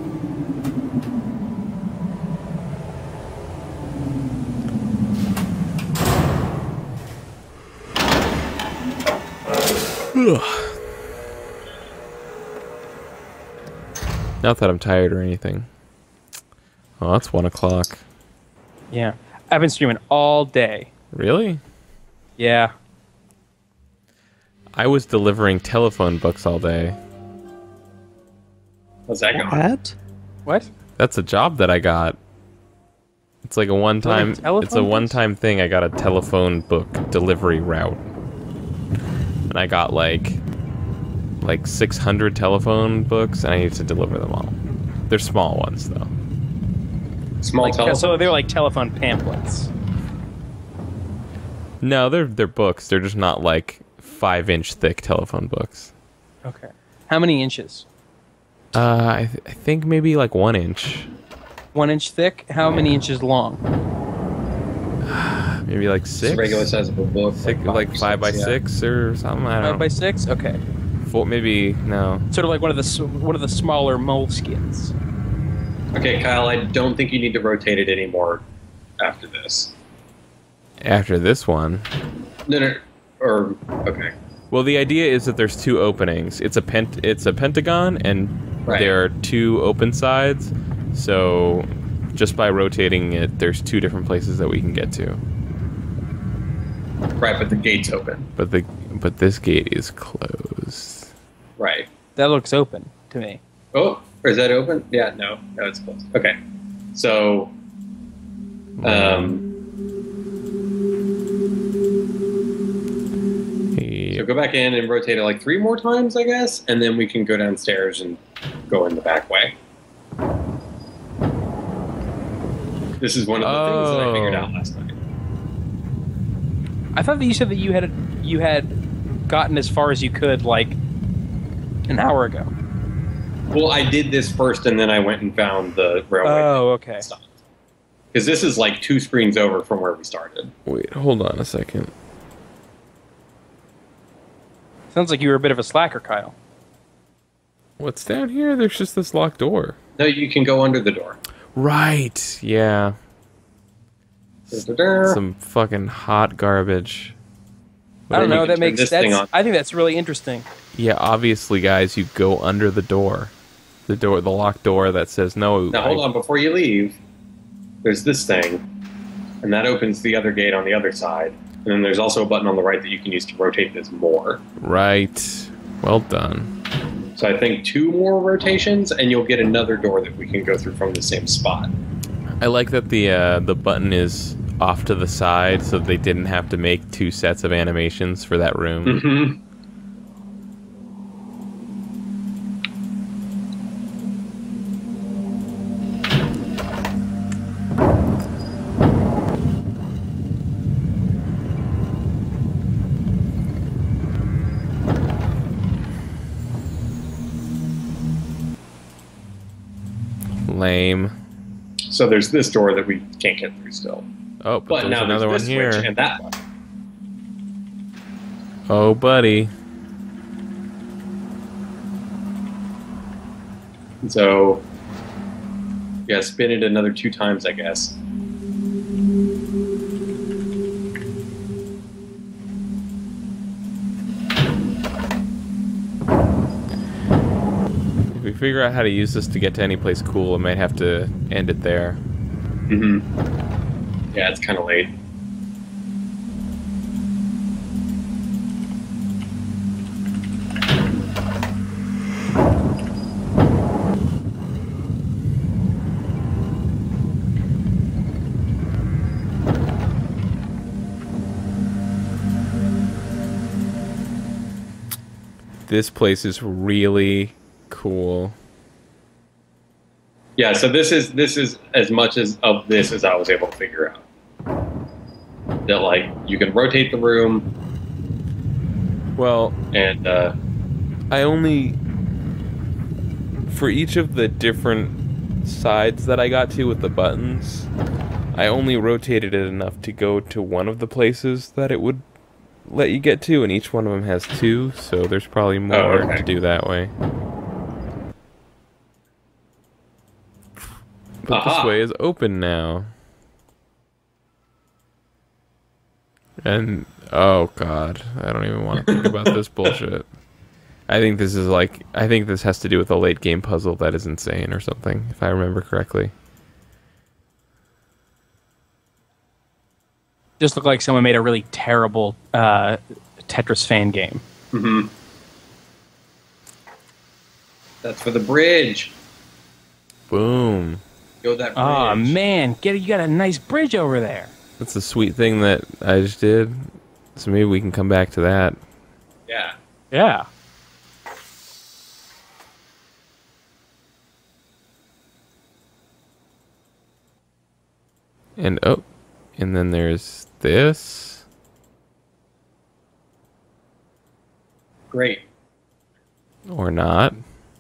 Not that I'm tired or anything. Oh, it's 1 o'clock. Yeah. I've been streaming all day. Really? Yeah. I was delivering telephone books all day. How's that going? What? What? That's a job that I got. It's like a one-time. telephone It's a one-time thing. I got a telephone book delivery route, and I got like 600 telephone books, and I need to deliver them all. They're small ones though. Small Like, telephone. so they're like telephone pamphlets. No, they're books. They're just not like 5-inch thick telephone books. Okay. How many inches? I think maybe like 1 inch, 1 inch thick? How many inches long? maybe like It's 6. the regular size of a book. Like 5 by 6 or something. I don't 5 by 6? Okay. know. 4, maybe no. Sort of like one of the smaller moleskins. Okay, Kyle, I don't think you need to rotate it anymore after this. After this one. No. Or, okay. Well, the idea is that there's 2 openings. It's a pentagon, and Right. there are 2 open sides. So, just by rotating it, there's 2 different places that we can get to. Right, but the gate's open. But this gate is closed. Right. That looks open to me. Oh, is that open? Yeah, no, it's closed. Okay. So, so go back in and rotate it like 3 more times, I guess, and then we can go downstairs and go in the back way. This is one of the things that I figured out last night. I thought that you said that you had gotten as far as you could like an hour ago. Well, I did this first, and then I went and found the railway. Oh, okay. Stop. Because this is like 2 screens over from where we started. Wait, hold on a second. Sounds like you were a bit of a slacker, Kyle. What's down here? There's just this locked door. No, you can go under the door. Right. Yeah. Da-da-da. Some fucking hot garbage. I don't then you know. can That turn makes this thing sense. on. I think that's really interesting. Yeah, obviously, guys, you go under the door. The locked door that says no. Now, hold on. Before you leave, there's this thing, and that opens the other gate on the other side. And then there's also a button on the right that you can use to rotate this more. Right. Well done. So I think 2 more rotations, and you'll get another door that we can go through from the same spot. I like that the button is off to the side, so they didn't have to make 2 sets of animations for that room. Mm-hmm. Lame. So there's this door that we can't get through still. Oh, but But there's now another there's one this here. switch and that one. Oh, buddy. And so, yeah, spin it another 2 times, I guess. If we figure out how to use this to get to any place cool, I might have to end it there. Mm-hmm. Yeah, it's kind of late. This place is really cool. Yeah, so this is as much as of this as I was able to figure out. That like you can rotate the room Well, and I only... For each of the different sides that I got to with the buttons, I only rotated it enough to go to one of the places that it would let you get to, and each one of them has 2, so there's probably more okay. to do that way. But Aha. this way is open now. And, oh god, I don't even want to think about this bullshit. I think this has to do with a late game puzzle that is insane or something, if I remember correctly. Just looked like someone made a really terrible Tetris fan game. mm-hmm. That's for the bridge. Boom. Go that bridge. Oh man, you got a nice bridge over there. That's a sweet thing that I just did. So maybe we can come back to that. Yeah. Yeah. And oh, and then there's this. Great. Or not.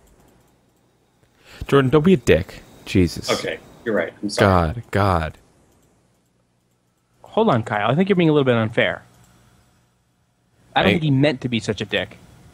Jordan, don't be a dick. Jesus. Okay, you're right. I'm sorry. God. Hold on, Kyle. I think you're being a little bit unfair. I don't think he meant to be such a dick.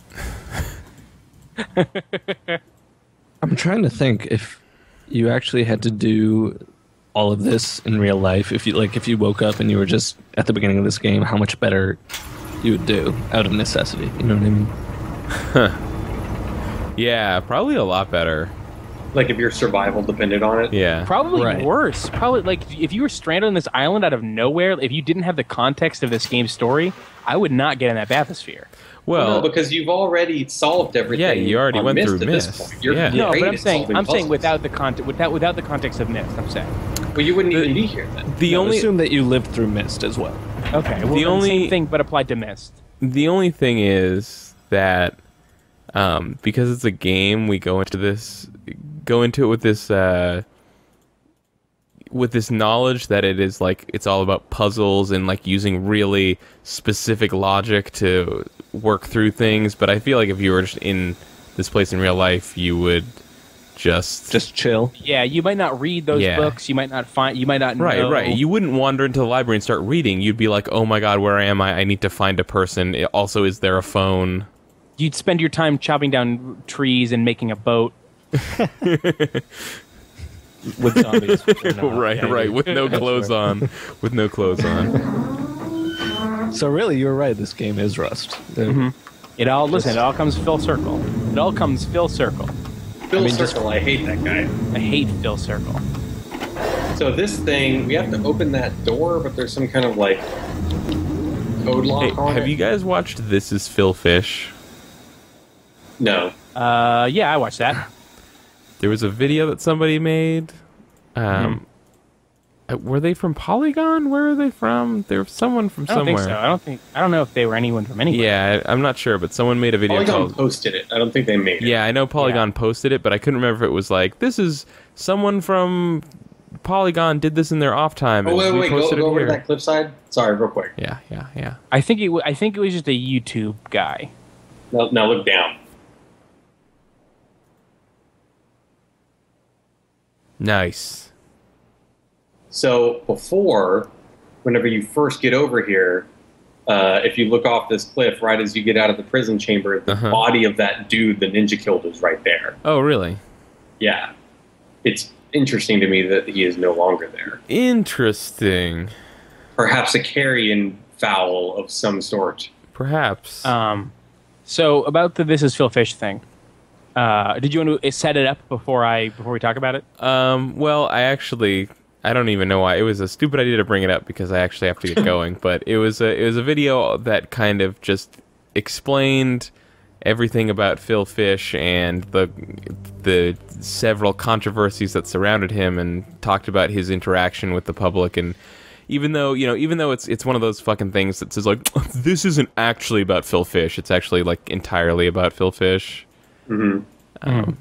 I'm trying to think if you actually had to do all of this in real life. If you woke up and you were just at the beginning of this game, how much better you would do out of necessity. You know what I mean? Yeah, probably a lot better. Like if your survival depended on it. Yeah. Probably Right. worse. Probably like if you were stranded on this island out of nowhere, if you didn't have the context of this game's story, I would not get in that bathysphere. Well, No, because you've already solved everything. Yeah, you already on went Myst through at this Myst. point. You're Yeah. No, great but I'm at saying solving puzzles. without the context of Myst. I'm saying. Well, you wouldn't even be here then. the only Assume that you lived through Myst as well. Okay, well, The then only- same thing but applied to Myst. the only thing is that because it's a game, we go into it with this knowledge that it is like it's all about puzzles and like using really specific logic to work through things. But I feel like if you were just in this place in real life, you would Just chill. Yeah, you might not read those Yeah. books. You might not find. You might not Right, know. right. You wouldn't wander into the library and start reading. You'd be like, "Oh my god, where am I? I need to find a person." Also, is there a phone? You'd spend your time chopping down trees and making a boat. With zombies. Or not. Right, Yeah, right. you- With no that's clothes right. on. With no clothes on. So really, you were right. This game is Rust. It all listen. It all comes full circle. It all comes full circle. Phil Circle, I hate that guy. I hate Phil Circle. So this thing, we have to open that door, but there's some kind of like code lock Hey, on have it. you guys watched This Is Phil Fish? No. Yeah, I watched that. There was a video that somebody made. Were they from Polygon? Where are they from? They're someone from I don't somewhere. think so. I don't know if they were anyone from anywhere. Yeah, I'm not sure, but someone made a video Polygon called. posted it. I don't think they made it. Yeah, I know Polygon posted it, but I couldn't remember if it was like, this is someone from Polygon did this in their off time. Oh, and we wait, go posted it over to here. that cliffside. Sorry, real quick. Yeah. I think it was just a YouTube guy. Now look down. Nice. So before, whenever you first get over here, if you look off this cliff, right as you get out of the prison chamber, the body of that dude the ninja killed is right there. Oh, really? Yeah. It's interesting to me that he is no longer there. Interesting. Perhaps a carrion fowl of some sort. Perhaps. So about the This Is Phil Fish thing. Did you want to set it up before we talk about it? Well, I don't even know why. It was a stupid idea to bring it up because I actually have to get going. But it was a video that kind of just explained everything about Phil Fish and the several controversies that surrounded him, and talked about his interaction with the public. And even though it's one of those fucking things that says like, this isn't actually about Phil Fish, it's actually like entirely about Phil Fish. Mm-hmm. And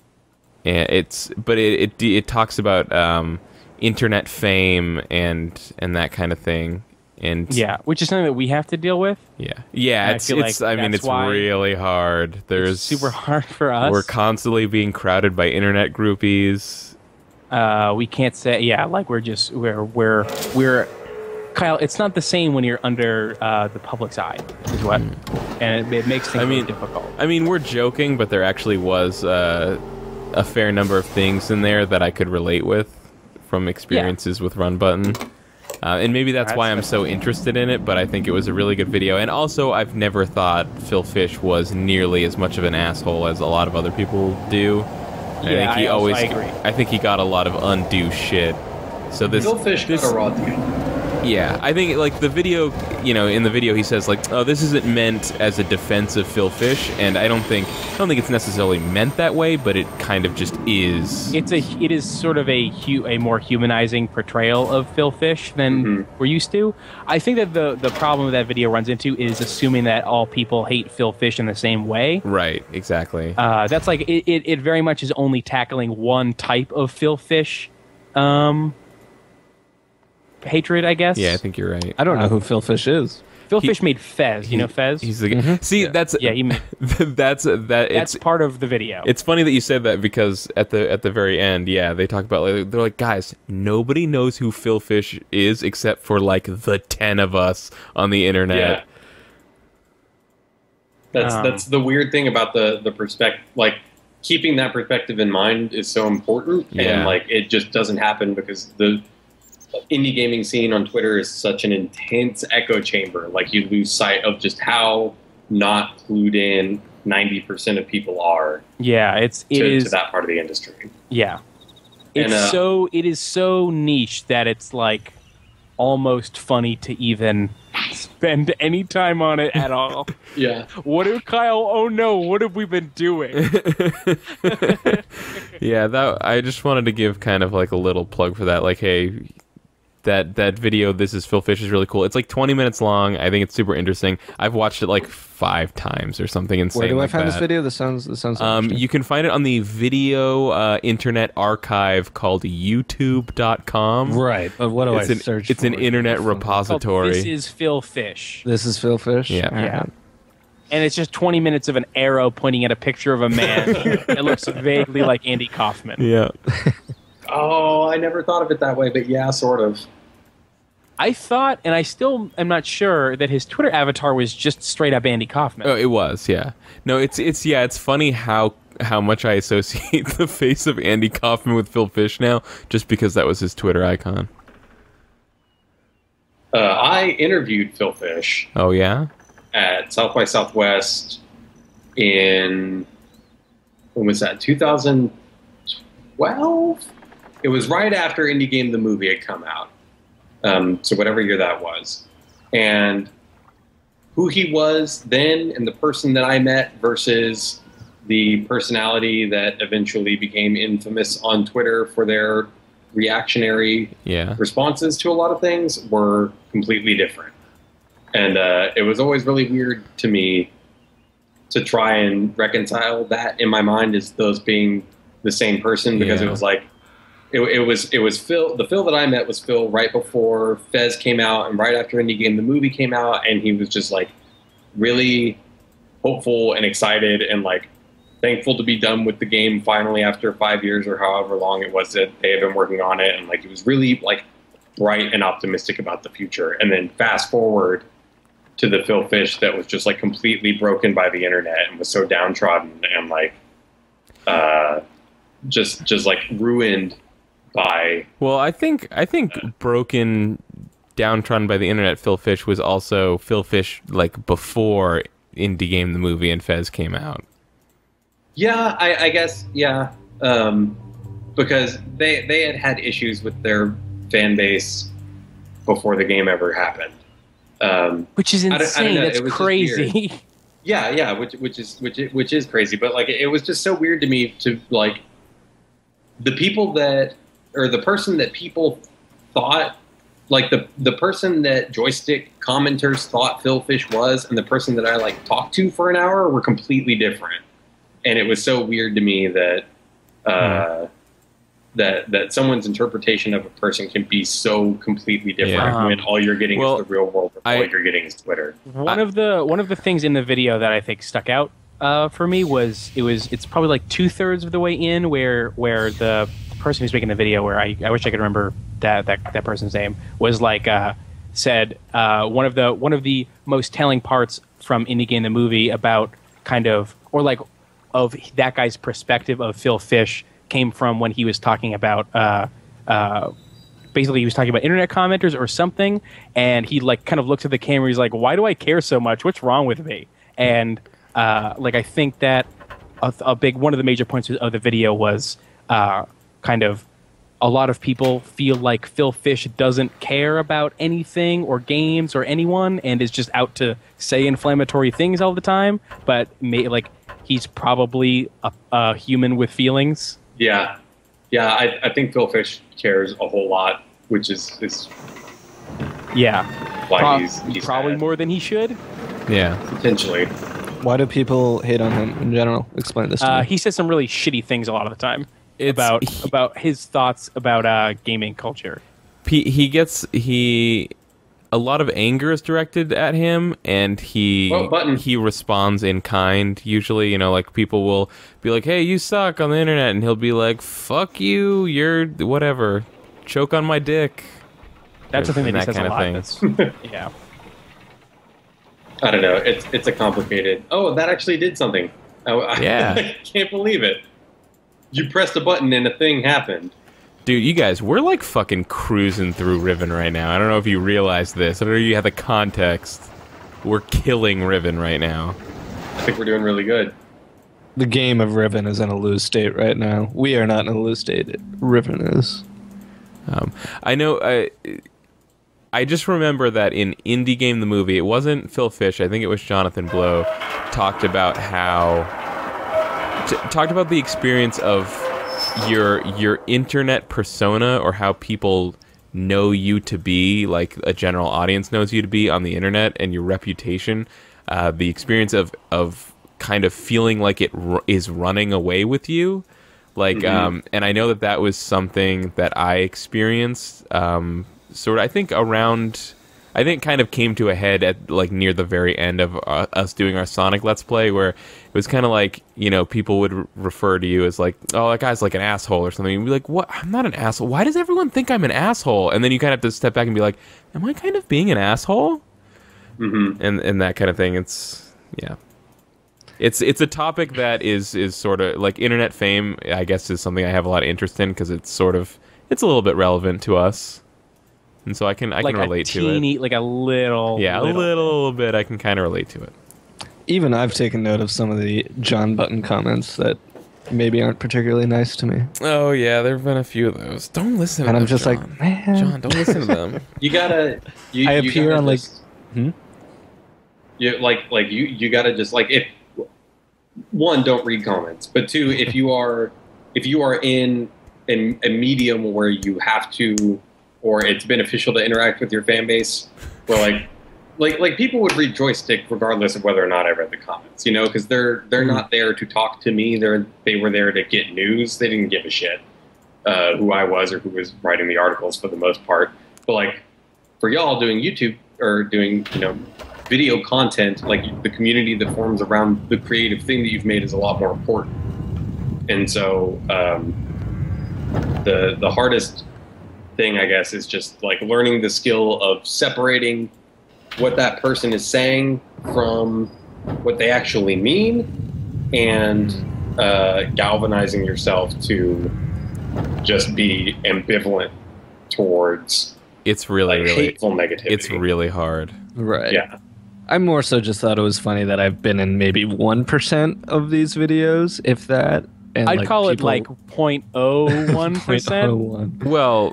it talks about internet fame and that kind of thing, and Yeah, which is something that we have to deal with. yeah, I it's feel like it's I mean that's it's why really hard. There's It's super hard for us. We're constantly being crowded by internet groupies. We can't say we're Kyle. It's not the same when you're under the public's eye, is what, and it makes things really difficult. I mean, we're joking, but there actually was a fair number of things in there that I could relate with from experiences with Run Button. And maybe that's why I'm so interested in it, but I think it was a really good video. And also, I've never thought Phil Fish was nearly as much of an asshole as a lot of other people do. Yeah, I agree. I think he got a lot of undue shit. So this Phil Fish got a raw deal. Yeah, I think like the video, in the video he says like, "Oh, this isn't meant as a defense of Phil Fish," and I don't think it's necessarily meant that way, but it kind of just is. It is sort of a more humanizing portrayal of Phil Fish than we're used to. I think that the problem that video runs into is assuming that all people hate Phil Fish in the same way. Right, exactly. That's like it very much is only tackling one type of Phil Fish hatred, I guess. Yeah, I think you're right. I don't know who Phil Fish is. Phil Fish made Fez. You know Fez? He's the guy. See, that's he made, that's that's part of the video. It's funny that you said that because at the very end, yeah, they talk about they're like, guys, nobody knows who Phil Fish is except for like the 10 of us on the internet. Yeah. That's the weird thing about the perspective. Like, keeping that perspective in mind is so important, and like it just doesn't happen because the indie gaming scene on Twitter is such an intense echo chamber. Like, you lose sight of just how not clued in 90% of people are. Yeah, to that part of the industry. Yeah, it is so niche that it's like almost funny to even spend any time on it at all. Yeah. What if Kyle? Oh no! What have we been doing? Yeah, that I just wanted to give kind of like a little plug for that. Like, hey, that video, This Is Phil Fish, is really cool. It's like 20 minutes long. I think it's super interesting. I've watched it like 5 times or something insane. Where do like I find that. this video? This sounds interesting. You can find it on the video internet archive called youtube.com. Right, but what do I search It's for? an internet repository. This is Phil Fish. This is Phil Fish? Yeah. Yeah. and it's just 20 minutes of an arrow pointing at a picture of a man that looks vaguely like Andy Kaufman. Yeah. Oh, I never thought of it that way, but yeah, sort of. I thought, and I still am not sure, that his Twitter avatar was just straight up Andy Kaufman. Oh, it was, yeah. No, it's funny how much I associate the face of Andy Kaufman with Phil Fish now, just because that was his Twitter icon. I interviewed Phil Fish. Oh, yeah? At South by Southwest in, when was that, 2012? It was right after Indie Game the movie had come out. So whatever year that was. And who he was then and the person that I met versus the personality that eventually became infamous on Twitter for their reactionary responses to a lot of things were completely different. And it was always really weird to me to try and reconcile that in my mind as those being the same person, because it was like, it was Phil. The Phil that I met was Phil right before Fez came out and right after Indie Game the movie came out, and he was just like really hopeful and excited and like thankful to be done with the game finally after 5 years or however long it was that they had been working on it, and like he was really like bright and optimistic about the future. And then fast forward to the Phil Fish that was just like completely broken by the internet and was so downtrodden and like just like ruined by. Well, I think broken, downtrodden by the internet Phil Fish was also Phil Fish like before Indie Game the movie and Fez came out. Yeah, I guess, yeah. Because they had issues with their fan base before the game ever happened. Which is insane. That's crazy. Yeah, which is crazy. But like, it was just so weird to me to like the people that, or the person that people thought, like the person that joystick commenters thought Phil Fish was, and the person that I like talked to for an hour were completely different. And it was so weird to me that that someone's interpretation of a person can be so completely different when all you're getting is the real world, or all you're getting is Twitter. One of the things in the video that I think stuck out for me was it's probably like 2/3 of the way in where the person who's making the video, where I wish I could remember that person's name, was like said one of the most telling parts from Indie Game the movie about kind of, or like of that guy's perspective of Phil Fish came from when he was talking about basically he was talking about internet commenters or something, and he like kind of looks at the camera, he's like, why do I care so much, what's wrong with me? And like I think that a big one of the major points of the video was kind of a lot of people feel like Phil Fish doesn't care about anything or games or anyone and is just out to say inflammatory things all the time, but like he's probably a human with feelings. Yeah, I think Phil Fish cares a whole lot, which is why he's probably mad. More than he should. Yeah, potentially. Why do people hate on him in general? Explain this to me. He says some really shitty things a lot of the time about his thoughts about gaming culture. A lot of anger is directed at him, and he responds in kind. Usually, you know, like people will be like, "Hey, you suck" on the internet, and he'll be like, "Fuck you, you're whatever, choke on my dick." That's the thing that he says kind a of lot. thing. Yeah. I don't know. It's a complicated. Oh, that actually did something. I can't believe it. You pressed a button and a thing happened. Dude, you guys, we're like fucking cruising through Riven right now. I don't know if you realize this. I don't know if you have the context. We're killing Riven right now. I think we're doing really good. The game of Riven is in a lose state right now. We are not in a lose state. Riven is. I know. I just remember that in Indie Game the movie, it wasn't Phil Fish. I think it was Jonathan Blow. Talked about the experience of your internet persona, or how people know you to be, like a general audience knows you to be on the internet, and your reputation, the experience of kind of feeling like it is running away with you, like and I know that was something that I experienced sort of, I think I think kind of came to a head at like near the very end of us doing our Sonic Let's Play, where it was kind of like, you know, people would refer to you as like, oh, that guy's like an asshole or something. You'd be like, what? I'm not an asshole. Why does everyone think I'm an asshole? And then you kind of have to step back and be like, am I kind of being an asshole? Mm-hmm. And that kind of thing. It's yeah. It's a topic that is sort of like internet fame. I guess is something I have a lot of interest in because it's a little bit relevant to us. And so I can relate to it. Like a little. Yeah, a little bit. I can kind of relate to it. Even I've taken note of some of the John Button comments that maybe aren't particularly nice to me. Oh yeah, there have been a few of those. Don't listen to them. And I'm just John. like, man. John, don't listen to them. You gotta. I appear on like. You you gotta just like, if one, don't read comments, but two, if you are in a medium where you have to, or it's beneficial to interact with your fan base, where like people would read Joystick regardless of whether or not I read the comments, you know, because they're not there to talk to me. They were there to get news. They didn't give a shit who I was or who was writing the articles for the most part. But like for y'all doing YouTube or doing, you know, video content, like the community that forms around the creative thing that you've made is a lot more important. And so the hardest thing, I guess, is just like learning the skill of separating what that person is saying from what they actually mean, and galvanizing yourself to just be ambivalent towards it's really hateful negativity. It's really hard. Right. Yeah. I more so just thought it was funny that I've been in maybe 1% of these videos, if that. And I'd call it like 0.01%. 0.01. Well,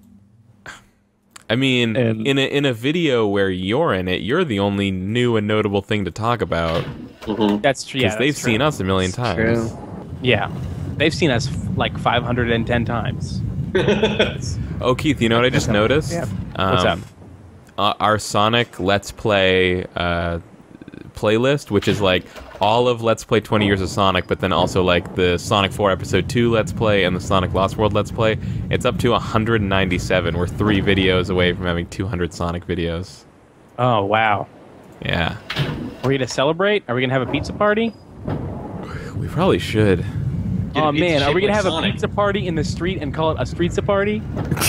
I mean, in a video where you're in it, you're the only new and notable thing to talk about. Mm-hmm. That's true. Because they've seen us a million times. True. Yeah, they've seen us like 510 times. Oh, Keith, you know what I just noticed? Yeah. What's up? Our Sonic Let's Play playlist, which is like all of Let's Play 20 Years of Sonic, but then also like the Sonic 4 Episode 2 Let's Play and the Sonic Lost World Let's Play. It's up to 197. We're 3 videos away from having 200 Sonic videos. Oh, wow. Yeah. Are we going to celebrate? Are we going to have a pizza party? We probably should. Oh, pizza man. Are we going to shaped have like a pizza party in the street and call it a streetza party?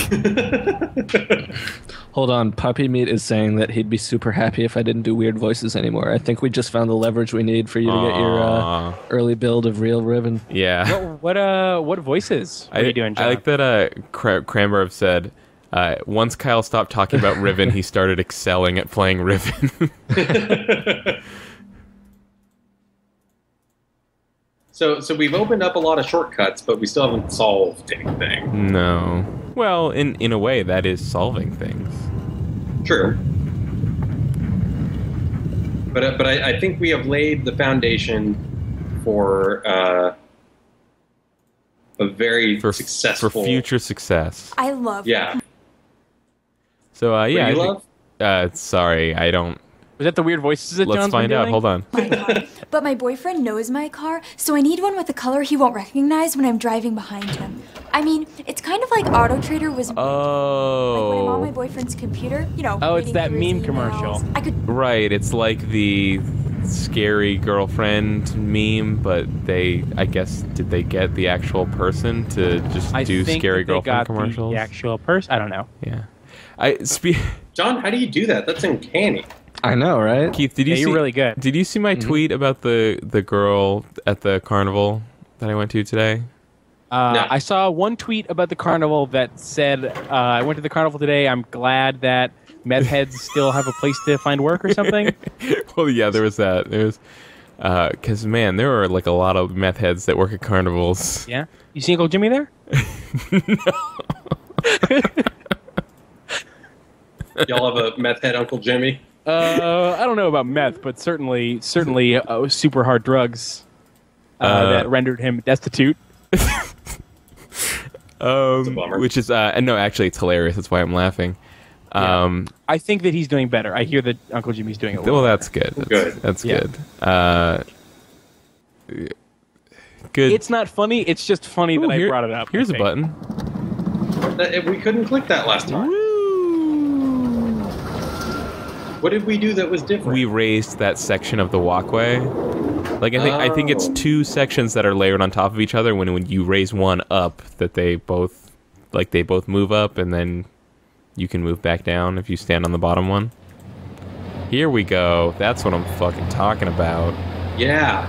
Hold on, Puppy Meat is saying that he'd be super happy if I didn't do weird voices anymore. I think we just found the leverage we need for you to get your early build of real Riven. Yeah. What voices are you doing, John? I like that Cranberg said, once Kyle stopped talking about Riven, he started excelling at playing Riven. So we've opened up a lot of shortcuts, but we still haven't solved anything. No. Well, in a way, that is solving things. True. But I think we have laid the foundation for a very successful... For future success. I love Yeah. So, yeah. What do you love? Sorry, I don't... Was that the weird voices that Let's John's find been out. doing? Hold on. my car. But my boyfriend knows my car, so I need one with a color he won't recognize when I'm driving behind him. I mean, it's kind of like Auto Trader was... Like when I'm on my boyfriend's computer, you know... Oh, it's reading that through his meme commercial. emails. I could... Right, it's like the scary girlfriend meme, but I guess, did they get the actual person to just do scary girlfriend commercials? The actual person? I don't know. Yeah. John, how do you do that? That's uncanny. I know, right? Keith, did you see... You're really good. Did you see my tweet about the girl at the carnival that I went to today? No. I saw one tweet about the carnival that said, I went to the carnival today. I'm glad that meth heads still have a place to find work or something. Well, yeah, there was that. There was... Because, man, there are like a lot of meth heads that work at carnivals. Yeah? You see Uncle Jimmy there? Y'all have a meth head Uncle Jimmy? I don't know about meth, but certainly super hard drugs that rendered him destitute. It's a bummer. Which is... no, actually, it's hilarious. That's why I'm laughing. I think that he's doing better. I hear that Uncle Jimmy's doing it well. Well, that's good. That's Yeah. good. Good. It's not funny. It's just funny that I brought it up. Here's a button. We couldn't click that last time. What did we do that was different? We raised that section of the walkway. Like I think it's 2 sections that are layered on top of each other. When you raise one up, that they both move up, and then you can move back down if you stand on the bottom one. Here we go. That's what I'm fucking talking about. Yeah.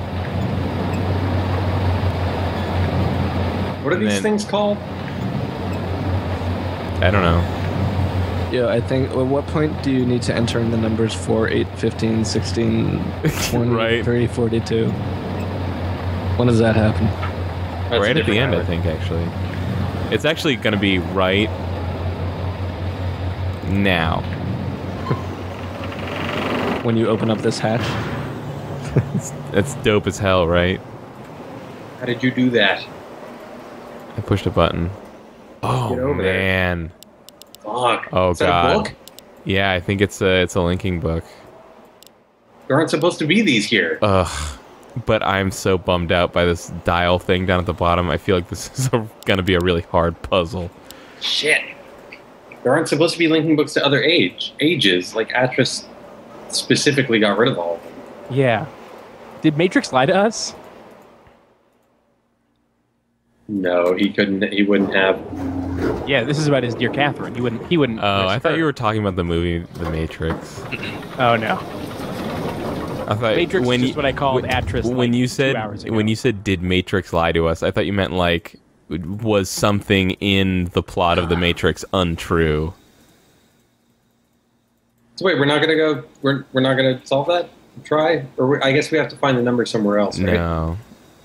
What are these things called? I don't know. Yeah, I think, at what point do you need to enter in the numbers 4, 8, 15, 16, 20, Right. 30, 42? When does that happen? That's Right a at the different end, I hour. think, actually. It's actually going to be right now. When you open up this hatch? It's dope as hell, right? How did you do that? I pushed a button. Oh, Get over there. man. Fuck. Oh, Is that God. a book? Yeah, I think it's a linking book. There aren't supposed to be these here. Ugh. But I'm so bummed out by this dial thing down at the bottom. I feel like this is going to be a really hard puzzle. Shit. There aren't supposed to be linking books to other ages. Like, Atris specifically got rid of all of them. Yeah. Did Matrix lie to us? No, he couldn't. He wouldn't have. Yeah, this is about his dear Catherine. He wouldn't. Oh, I risk thought her. you were talking about the movie The Matrix. Oh no. I thought Matrix is just what I called Atris. When like you 2 said hours ago. when you said did Matrix lie to us, I thought you meant like was something in the plot of The Matrix untrue. So wait, we're not gonna go. We're not gonna solve that. Try, I guess we have to find the number somewhere else, right? No.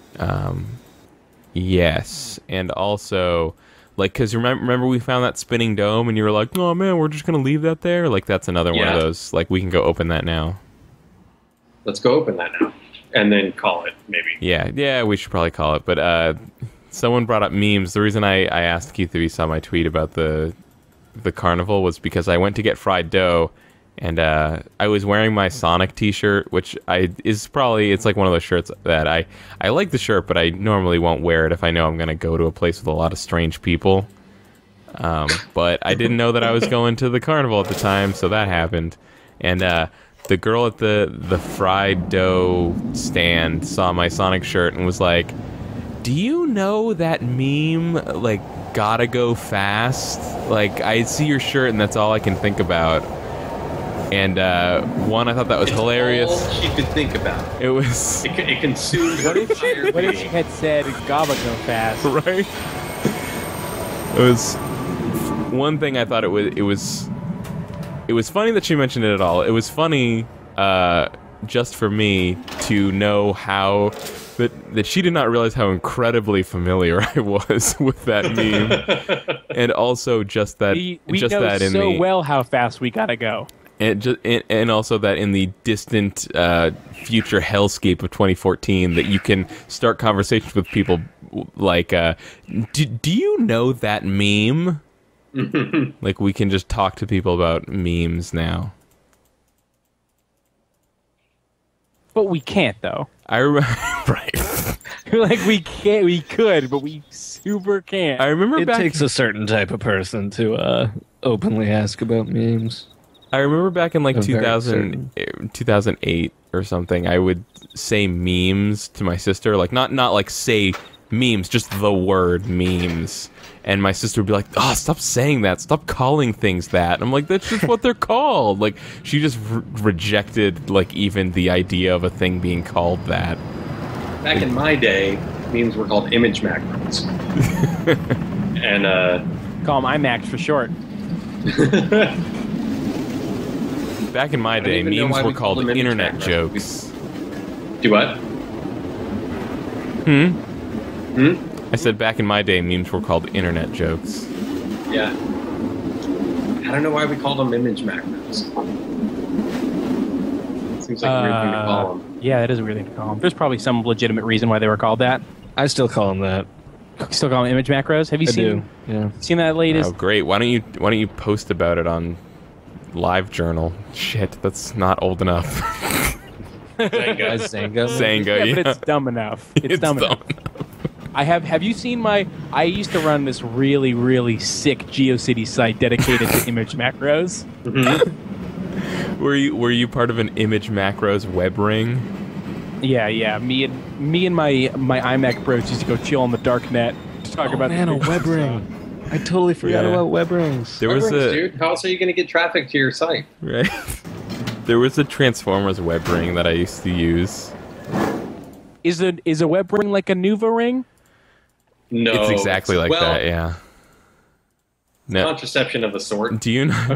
Yes, and also, like, because remember we found that spinning dome, and you were like, "Oh man, we're just gonna leave that there." Like, that's another one Yeah. of those. Like, we can go open that now. Let's go open that now, and then call it maybe. Yeah, we should probably call it. But someone brought up memes. The reason I asked Keith if he saw my tweet about the carnival was because I went to get fried dough, and I was wearing my Sonic T-shirt, which it's like one of those shirts that I like the shirt, but I normally won't wear it if I know I'm gonna go to a place with a lot of strange people. But I didn't know that I was going to the carnival at the time, so that happened. And the girl at the fried dough stand saw my Sonic shirt and was like, "Do you know that meme, like, gotta go fast? Like, I see your shirt and that's all I can think about." And one, I thought that was hilarious. All she could think about. It was It consumed her entire What if she being. had said "Gaba go fast"? right. It was one thing I thought it was funny that she mentioned it at all. It was funny just for me to know how that she did not realize how incredibly familiar I was with that meme, and also just that We just know that in so the well how fast we gotta go. and also that in the distant future hellscape of 2014 that you can start conversations with people like, do you know that meme? Like, we can just talk to people about memes now. But we can't though. I remember, right? Like we can't. We could, but we super can't. I remember It back. takes a certain type of person to openly ask about memes. I remember back in like I'm very 2008 or something. I would say memes to my sister, like not like say memes, just the word memes. And my sister would be like, "Oh, stop saying that. Stop calling things that." And I'm like, "That's just what they're called." Like, she just rejected like even the idea of a thing being called that. Back in my day, memes were called image macros. And Call them IMAX for short. Back in my I don't day, even know memes why were we call called them image internet macros. jokes. do what? I said back in my day, memes were called internet jokes. Yeah. I don't know why we called them image macros. Seems like a weird thing to call them. Yeah, that is a weird thing to call them. There's probably some legitimate reason why they were called that. I still call them that. Still call them image macros. Have you I seen do. Yeah. seen that latest? Oh, great! Why don't you post about it on LiveJournal? Shit, that's not old enough. Zanga. Zanga, Yeah, but it's dumb enough. It's dumb enough. Have you seen I used to run this really, really sick GeoCity site dedicated to image macros. Were you part of an Image Macros web ring? Yeah. Me and my iMac bros used to go chill on the dark net to talk about Man, a web ring. I totally forgot Yeah. about web rings. There was Web rings, a dude. How else are you going to get traffic to your site? right. There was a Transformers web ring that I used to use. Is a web ring like a Nuva ring? No, It's exactly like well, that. Yeah. No. Contraception of a sort. Do you know?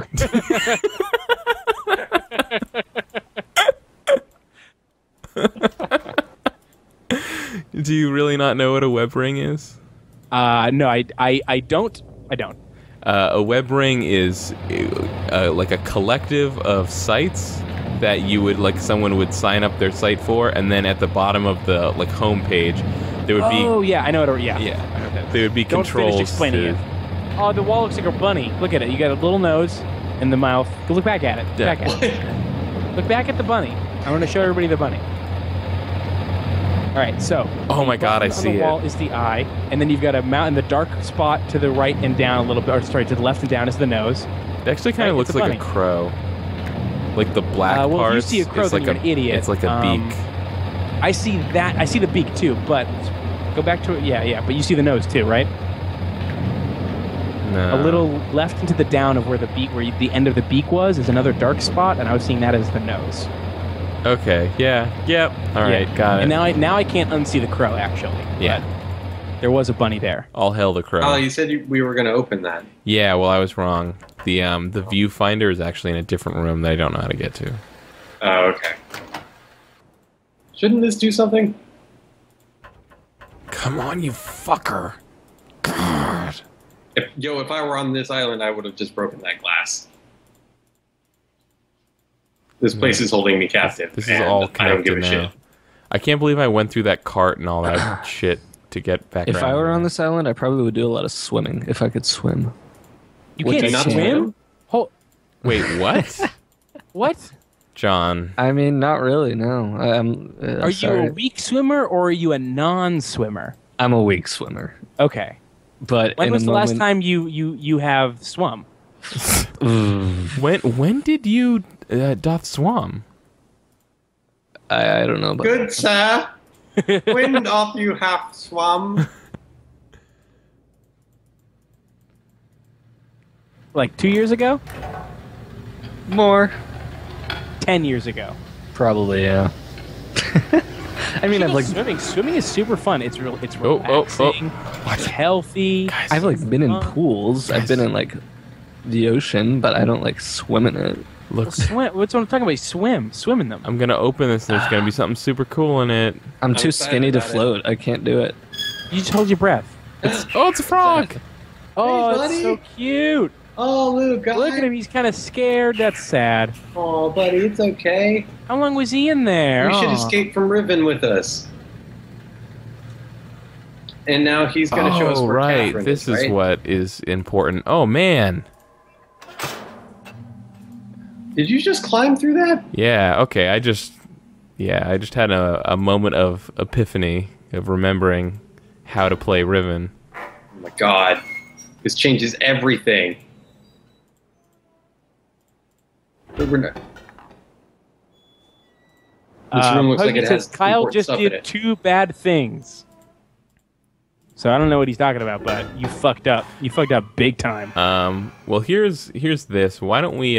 Do you really not know what a web ring is? No, I don't. A web ring is like a collective of sites that you would someone would sign up their site for, and then at the bottom of the home page, there would be Oh yeah, I know what. Yeah. yeah, there would be Don't controls. finish explaining it. Oh, the wall looks like a bunny. Look at it. You got a little nose and the mouth. Go look back at it. Yeah. Back at it. Look back at the bunny. I want to show everybody the bunny. All right, so. Oh my God, I see On the wall it. is the eye, and then you've got a mount in the dark spot to the right and down a little bit. Or sorry, to the left and down is the nose. It actually kind of Right, looks it's a like bunny. a crow. Like the black Well, if you parts. see a crow, it's then like you're an idiot. It's like a beak. I see that. I see the beak too, but go back to it. Yeah. But you see the nose too, right? No. A little left into the down of where the beak, where the end of the beak was, is another dark spot, and I was seeing that as the nose. Okay. Yeah. Yep. All right. Got it. And now I can't unsee the crow actually. Yeah. But there was a bunny there. All hail the crow. Oh, you said we were going to open that. Yeah. Well, I was wrong. The viewfinder is actually in a different room that I don't know how to get to. Oh, okay. Shouldn't this do something? Come on, you fucker. God. If I were on this island, I would have just broken that glass. This place is holding me captive. This is and all I don't give connected a now. shit. I can't believe I went through that cart and all that shit to get back If around I were here. on this island, I probably would do a lot of swimming if I could swim. You Which can't I can't. swim. Wait, what? What? John. I mean, not really. No, Are you a weak swimmer or are you a non-swimmer? I'm a weak swimmer, Okay. but When in was a the last moment- time you have swum? When did you doth swam? I don't know about Good sir. When off you have swum? Like 2 years ago? more. 10 years ago. Probably, yeah. I mean, I've like Swimming is super fun. It's relaxing. It's healthy. I've like been in pools. I've been in like the ocean, but I don't like swim in it. Look, Swim. What's what I'm talking about? Swim in them. I'm gonna open this. There's gonna be something super cool in it. I'm too excited skinny to about it. float. I can't do it. You just hold your breath. Oh, it's a frog. Oh, it's buddy. so cute. Oh, little guy. Look at him. He's kind of scared. That's sad. Oh, buddy, it's okay. How long was he in there? You should Aw. escape from Riven with us. And now he's going to show us Oh, where right. Catherine This is right? what is important. Oh man. Did you just climb through that? Yeah. Okay. I just had a moment of epiphany of remembering how to play Riven. Oh my god. This changes everything. We're not- This room looks like it Huggy has says Kyle important just stuff in did it. 2 bad things. So I don't know what he's talking about, but you fucked up. You fucked up big time. Well, here's this. Why don't we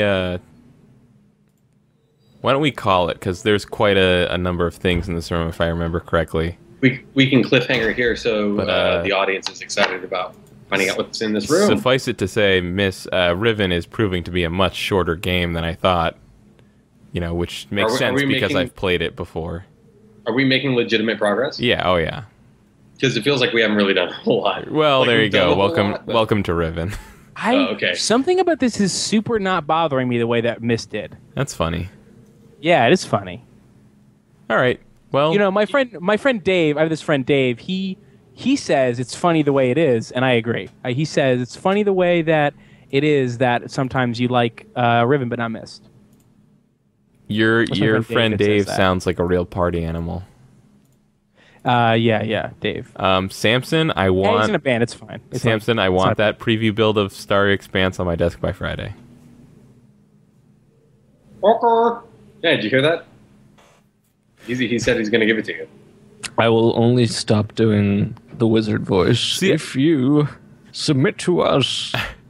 call it? Because there's quite a number of things in this room, if I remember correctly. We can cliffhanger here so But, the audience is excited about finding out what's in this room. Suffice it to say, Riven is proving to be a much shorter game than I thought. You know, which makes Are sense we because making- I've played it before. Are we making legitimate progress? Yeah. Oh yeah. Because it feels like we haven't really done a whole lot. Well, Like, there you we've done go. a whole lot, but- Welcome to Riven. okay. Something about this is super not bothering me the way that Myst did. That's funny. Yeah, it is funny. All right. Well, You know, my friend Dave. I have this friend Dave. He says it's funny the way it is, and I agree. He says it's funny the way that it is that sometimes you like Riven but not Myst. your my friend friend Dave Dave that says that. sounds like a real party animal. Yeah, Dave. Samson, I Yeah, he's want in a band. It's fine. It's Samson, I it's want not- that preview build of Starry Expanse on my desk by Friday. Yeah, did you hear that? He said he's going to give it to you. I will only stop doing the wizard voice if you submit to us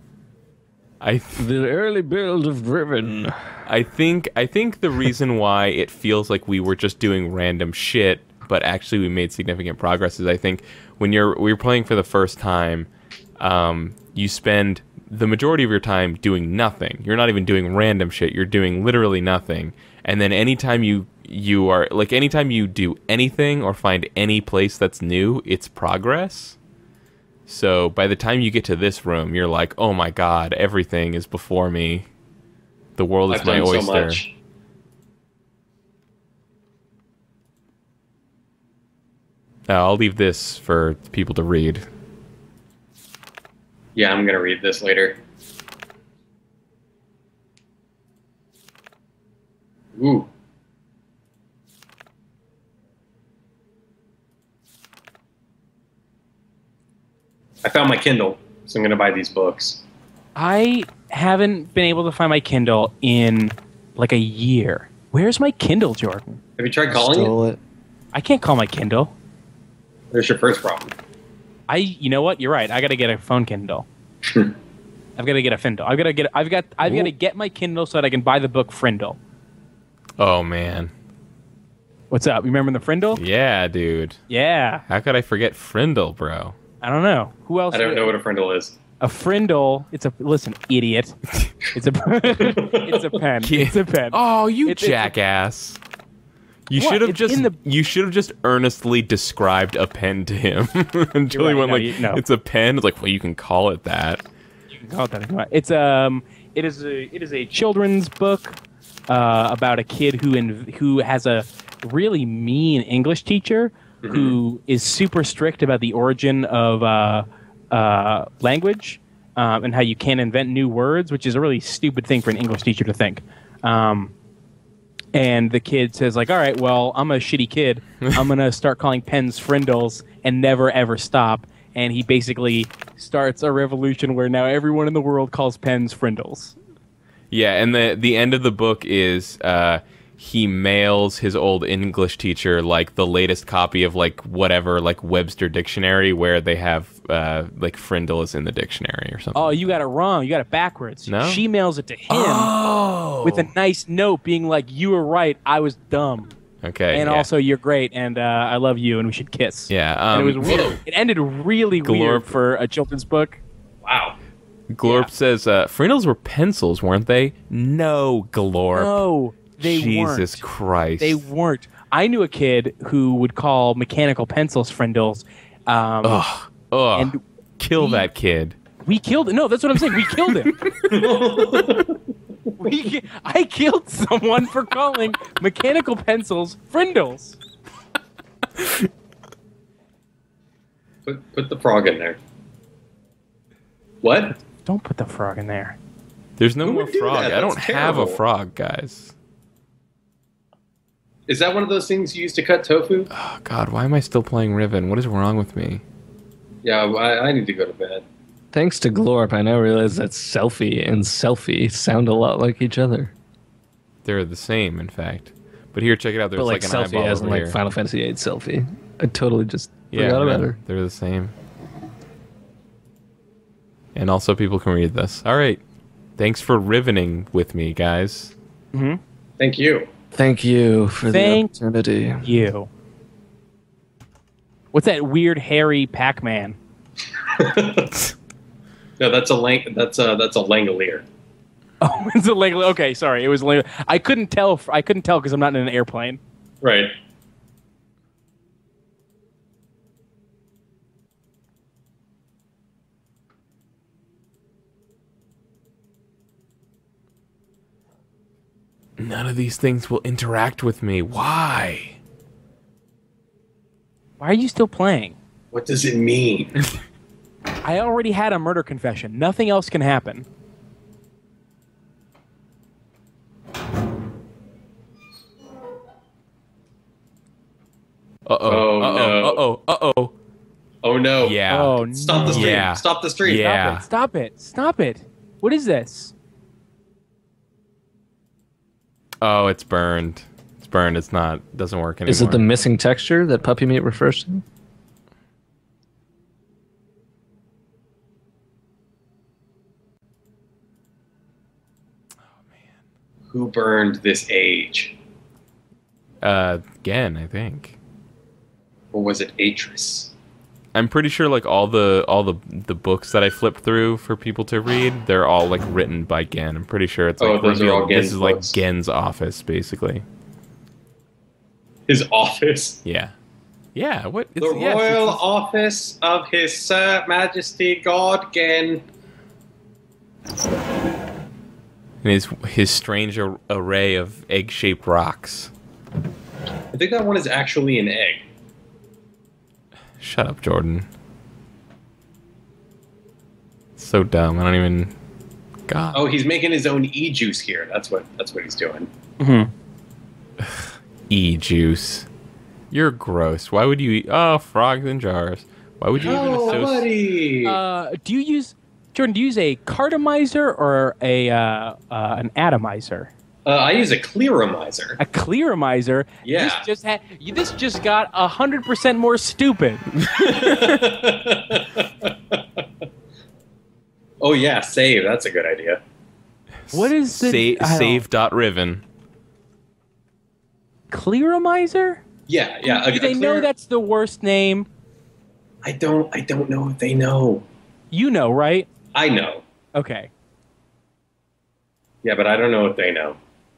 the early build of Riven. I think the reason why it feels like we were just doing random shit, but actually we made significant progress is I think when you're playing for the first time, you spend the majority of your time doing nothing. You're not even doing random shit. You're doing literally nothing. And then anytime you do anything or find any place that's new, it's progress. So by the time you get to this room, you're like, oh my god, everything is before me. The world is my oyster. So much. I'll leave this for people to read. Yeah, I'm going to read this later. Ooh. I found my Kindle, so I'm going to buy these books. I haven't been able to find my Kindle in like a year. Where's my Kindle, Jordan? Have you tried calling it? I can't call my Kindle. There's your first problem. You know what? You're right. I got to get a phone Kindle. I've got to get a Findle. I've got to get my Kindle so that I can buy the book Frindle. Oh man. What's up? You remember the Frindle? Yeah, dude. Yeah. How could I forget Frindle, bro? I don't know. Who else? I don't know what a Frindle is. A Frindle. Listen, idiot. It's a it's a pen. It's a pen. Oh, you jackass. You should have just earnestly described a pen to him until he went it's a pen. It's like, well, you can call it that. You can call it that. It is a children's book about a kid who has a really mean English teacher who is super strict about the origin of language and how you can't invent new words, which is a really stupid thing for an English teacher to think. And the kid says, like, all right, well, I'm a shitty kid. I'm going to start calling pens Frindles and never, ever stop. And he basically starts a revolution where now everyone in the world calls pens Frindles. Yeah, and the end of the book is he mails his old English teacher, like, the latest copy of, like, whatever, like, Webster Dictionary, where they have, like, Frindle is in the dictionary or something. Oh, you got it wrong. You got it backwards. No? She mails it to him with a nice note being like, you were right, I was dumb. Okay. And also, you're great, and I love you, and we should kiss. Yeah. And it ended really weird for a children's book. Wow. Glorp says, Frindles were pencils, weren't they? No, Glorp. No, they weren't. Jesus Christ. They weren't. I knew a kid who would call mechanical pencils Frindles. And kill that kid. We killed him. No, that's what I'm saying. We killed him. I killed someone for calling mechanical pencils Frindles. Put the frog in there. What? Don't put the frog in there. There's no more frog. That? I don't That's have a terrible. frog, guys. Is that one of those things you use to cut tofu? Oh, God, why am I still playing Riven? What is wrong with me? Yeah, I need to go to bed. Thanks to Glorp, I now realize that selfie and selfie sound a lot like each other. They're the same, in fact. But here, check it out. There's But like an selfie eyeball as in over like here. Final Fantasy VIII selfie. I totally just forgot about her. They're the same. And also, people can read this. All right. Thanks for rivening with me, guys. Mm-hmm. Thank you. Thank you for the opportunity. You. What's that weird hairy Pac-Man? No, that's a Langolier. Oh, it's a Langolier. Okay, sorry, it was Langolier. I couldn't tell because I'm not in an airplane. Right. None of these things will interact with me. Why? Why are you still playing? What does it mean? I already had a murder confession. Nothing else can happen. Oh, no. Oh no. Yeah. Oh, Stop the stream. Yeah. Stop the stream. Yeah. Stop it. Stop it. What is this? Oh, it's burned. It's burned. It's not. Doesn't work anymore. Is it the missing texture that puppy meat refers to? Who burned this age? Gen, I think. Or was it Atris? I'm pretty sure like all the books that I flipped through for people to read, they're all like written by Gen. I'm pretty sure it's like those are all Gen's this is like books. Gen's office, basically. His office. Yeah. Yeah. What? The royal office of His Sir Majesty God Gen. And his strange array of egg-shaped rocks. I think that one is actually an egg. Shut up, Jordan. So dumb. I don't even. God. Oh, he's making his own e-juice here. That's what he's doing. E-juice. You're gross. Why would you eat? Oh, frogs in jars. Why would you even Oh, associate? buddy. Do you use Jordan? Do you use a cartomizer or an atomizer? I use a clearomizer. A clearomizer. Yeah. This just got 100% more stupid. Oh yeah, save. That's a good idea. What is the Save.Riven. Clearomizer? Yeah. Do they know that's the worst name? I don't know if they know. You know, right? I know. Okay. Yeah, but I don't know if they know.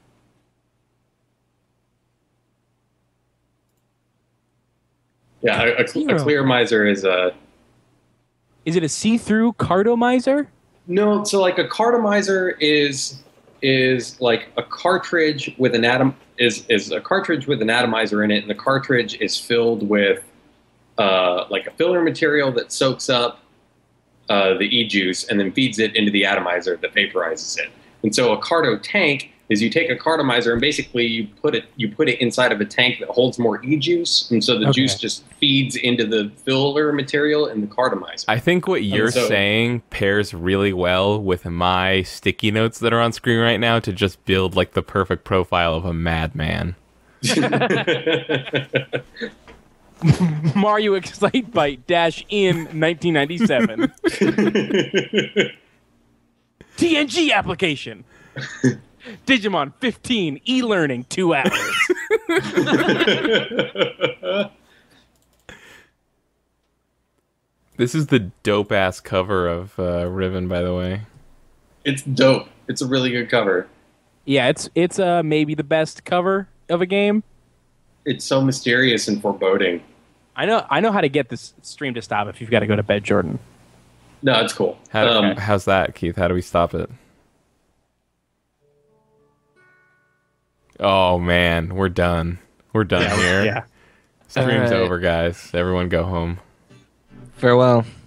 Yeah, a clearomizer is a... Is it a see-through cartomizer? No, so like a cartomizer is like a cartridge with an is a cartridge with an atomizer in it, and the cartridge is filled with like a filler material that soaks up the e-juice and then feeds it into the atomizer that vaporizes it. And so a carto tank is you take a cartomizer and basically you put it inside of a tank that holds more e-juice, and so the juice just feeds into the filler material in the cartomizer. I think what you're saying pairs really well with my sticky notes that are on screen right now to just build like the perfect profile of a madman. Mario Excitebike - in 1997. TNG application. Digimon 15 e-learning 2 hours. This is the dope ass cover of Riven, by the way. It's dope. It's a really good cover. Yeah, it's maybe the best cover of a game. It's so mysterious and foreboding. I know how to get this stream to stop if you've got to go to bed, Jordan. No, it's cool. How's that, Keith? How do we stop it? Oh man, we're done. We're done here. Yeah. Stream's All right. over, guys. Everyone go home. Farewell.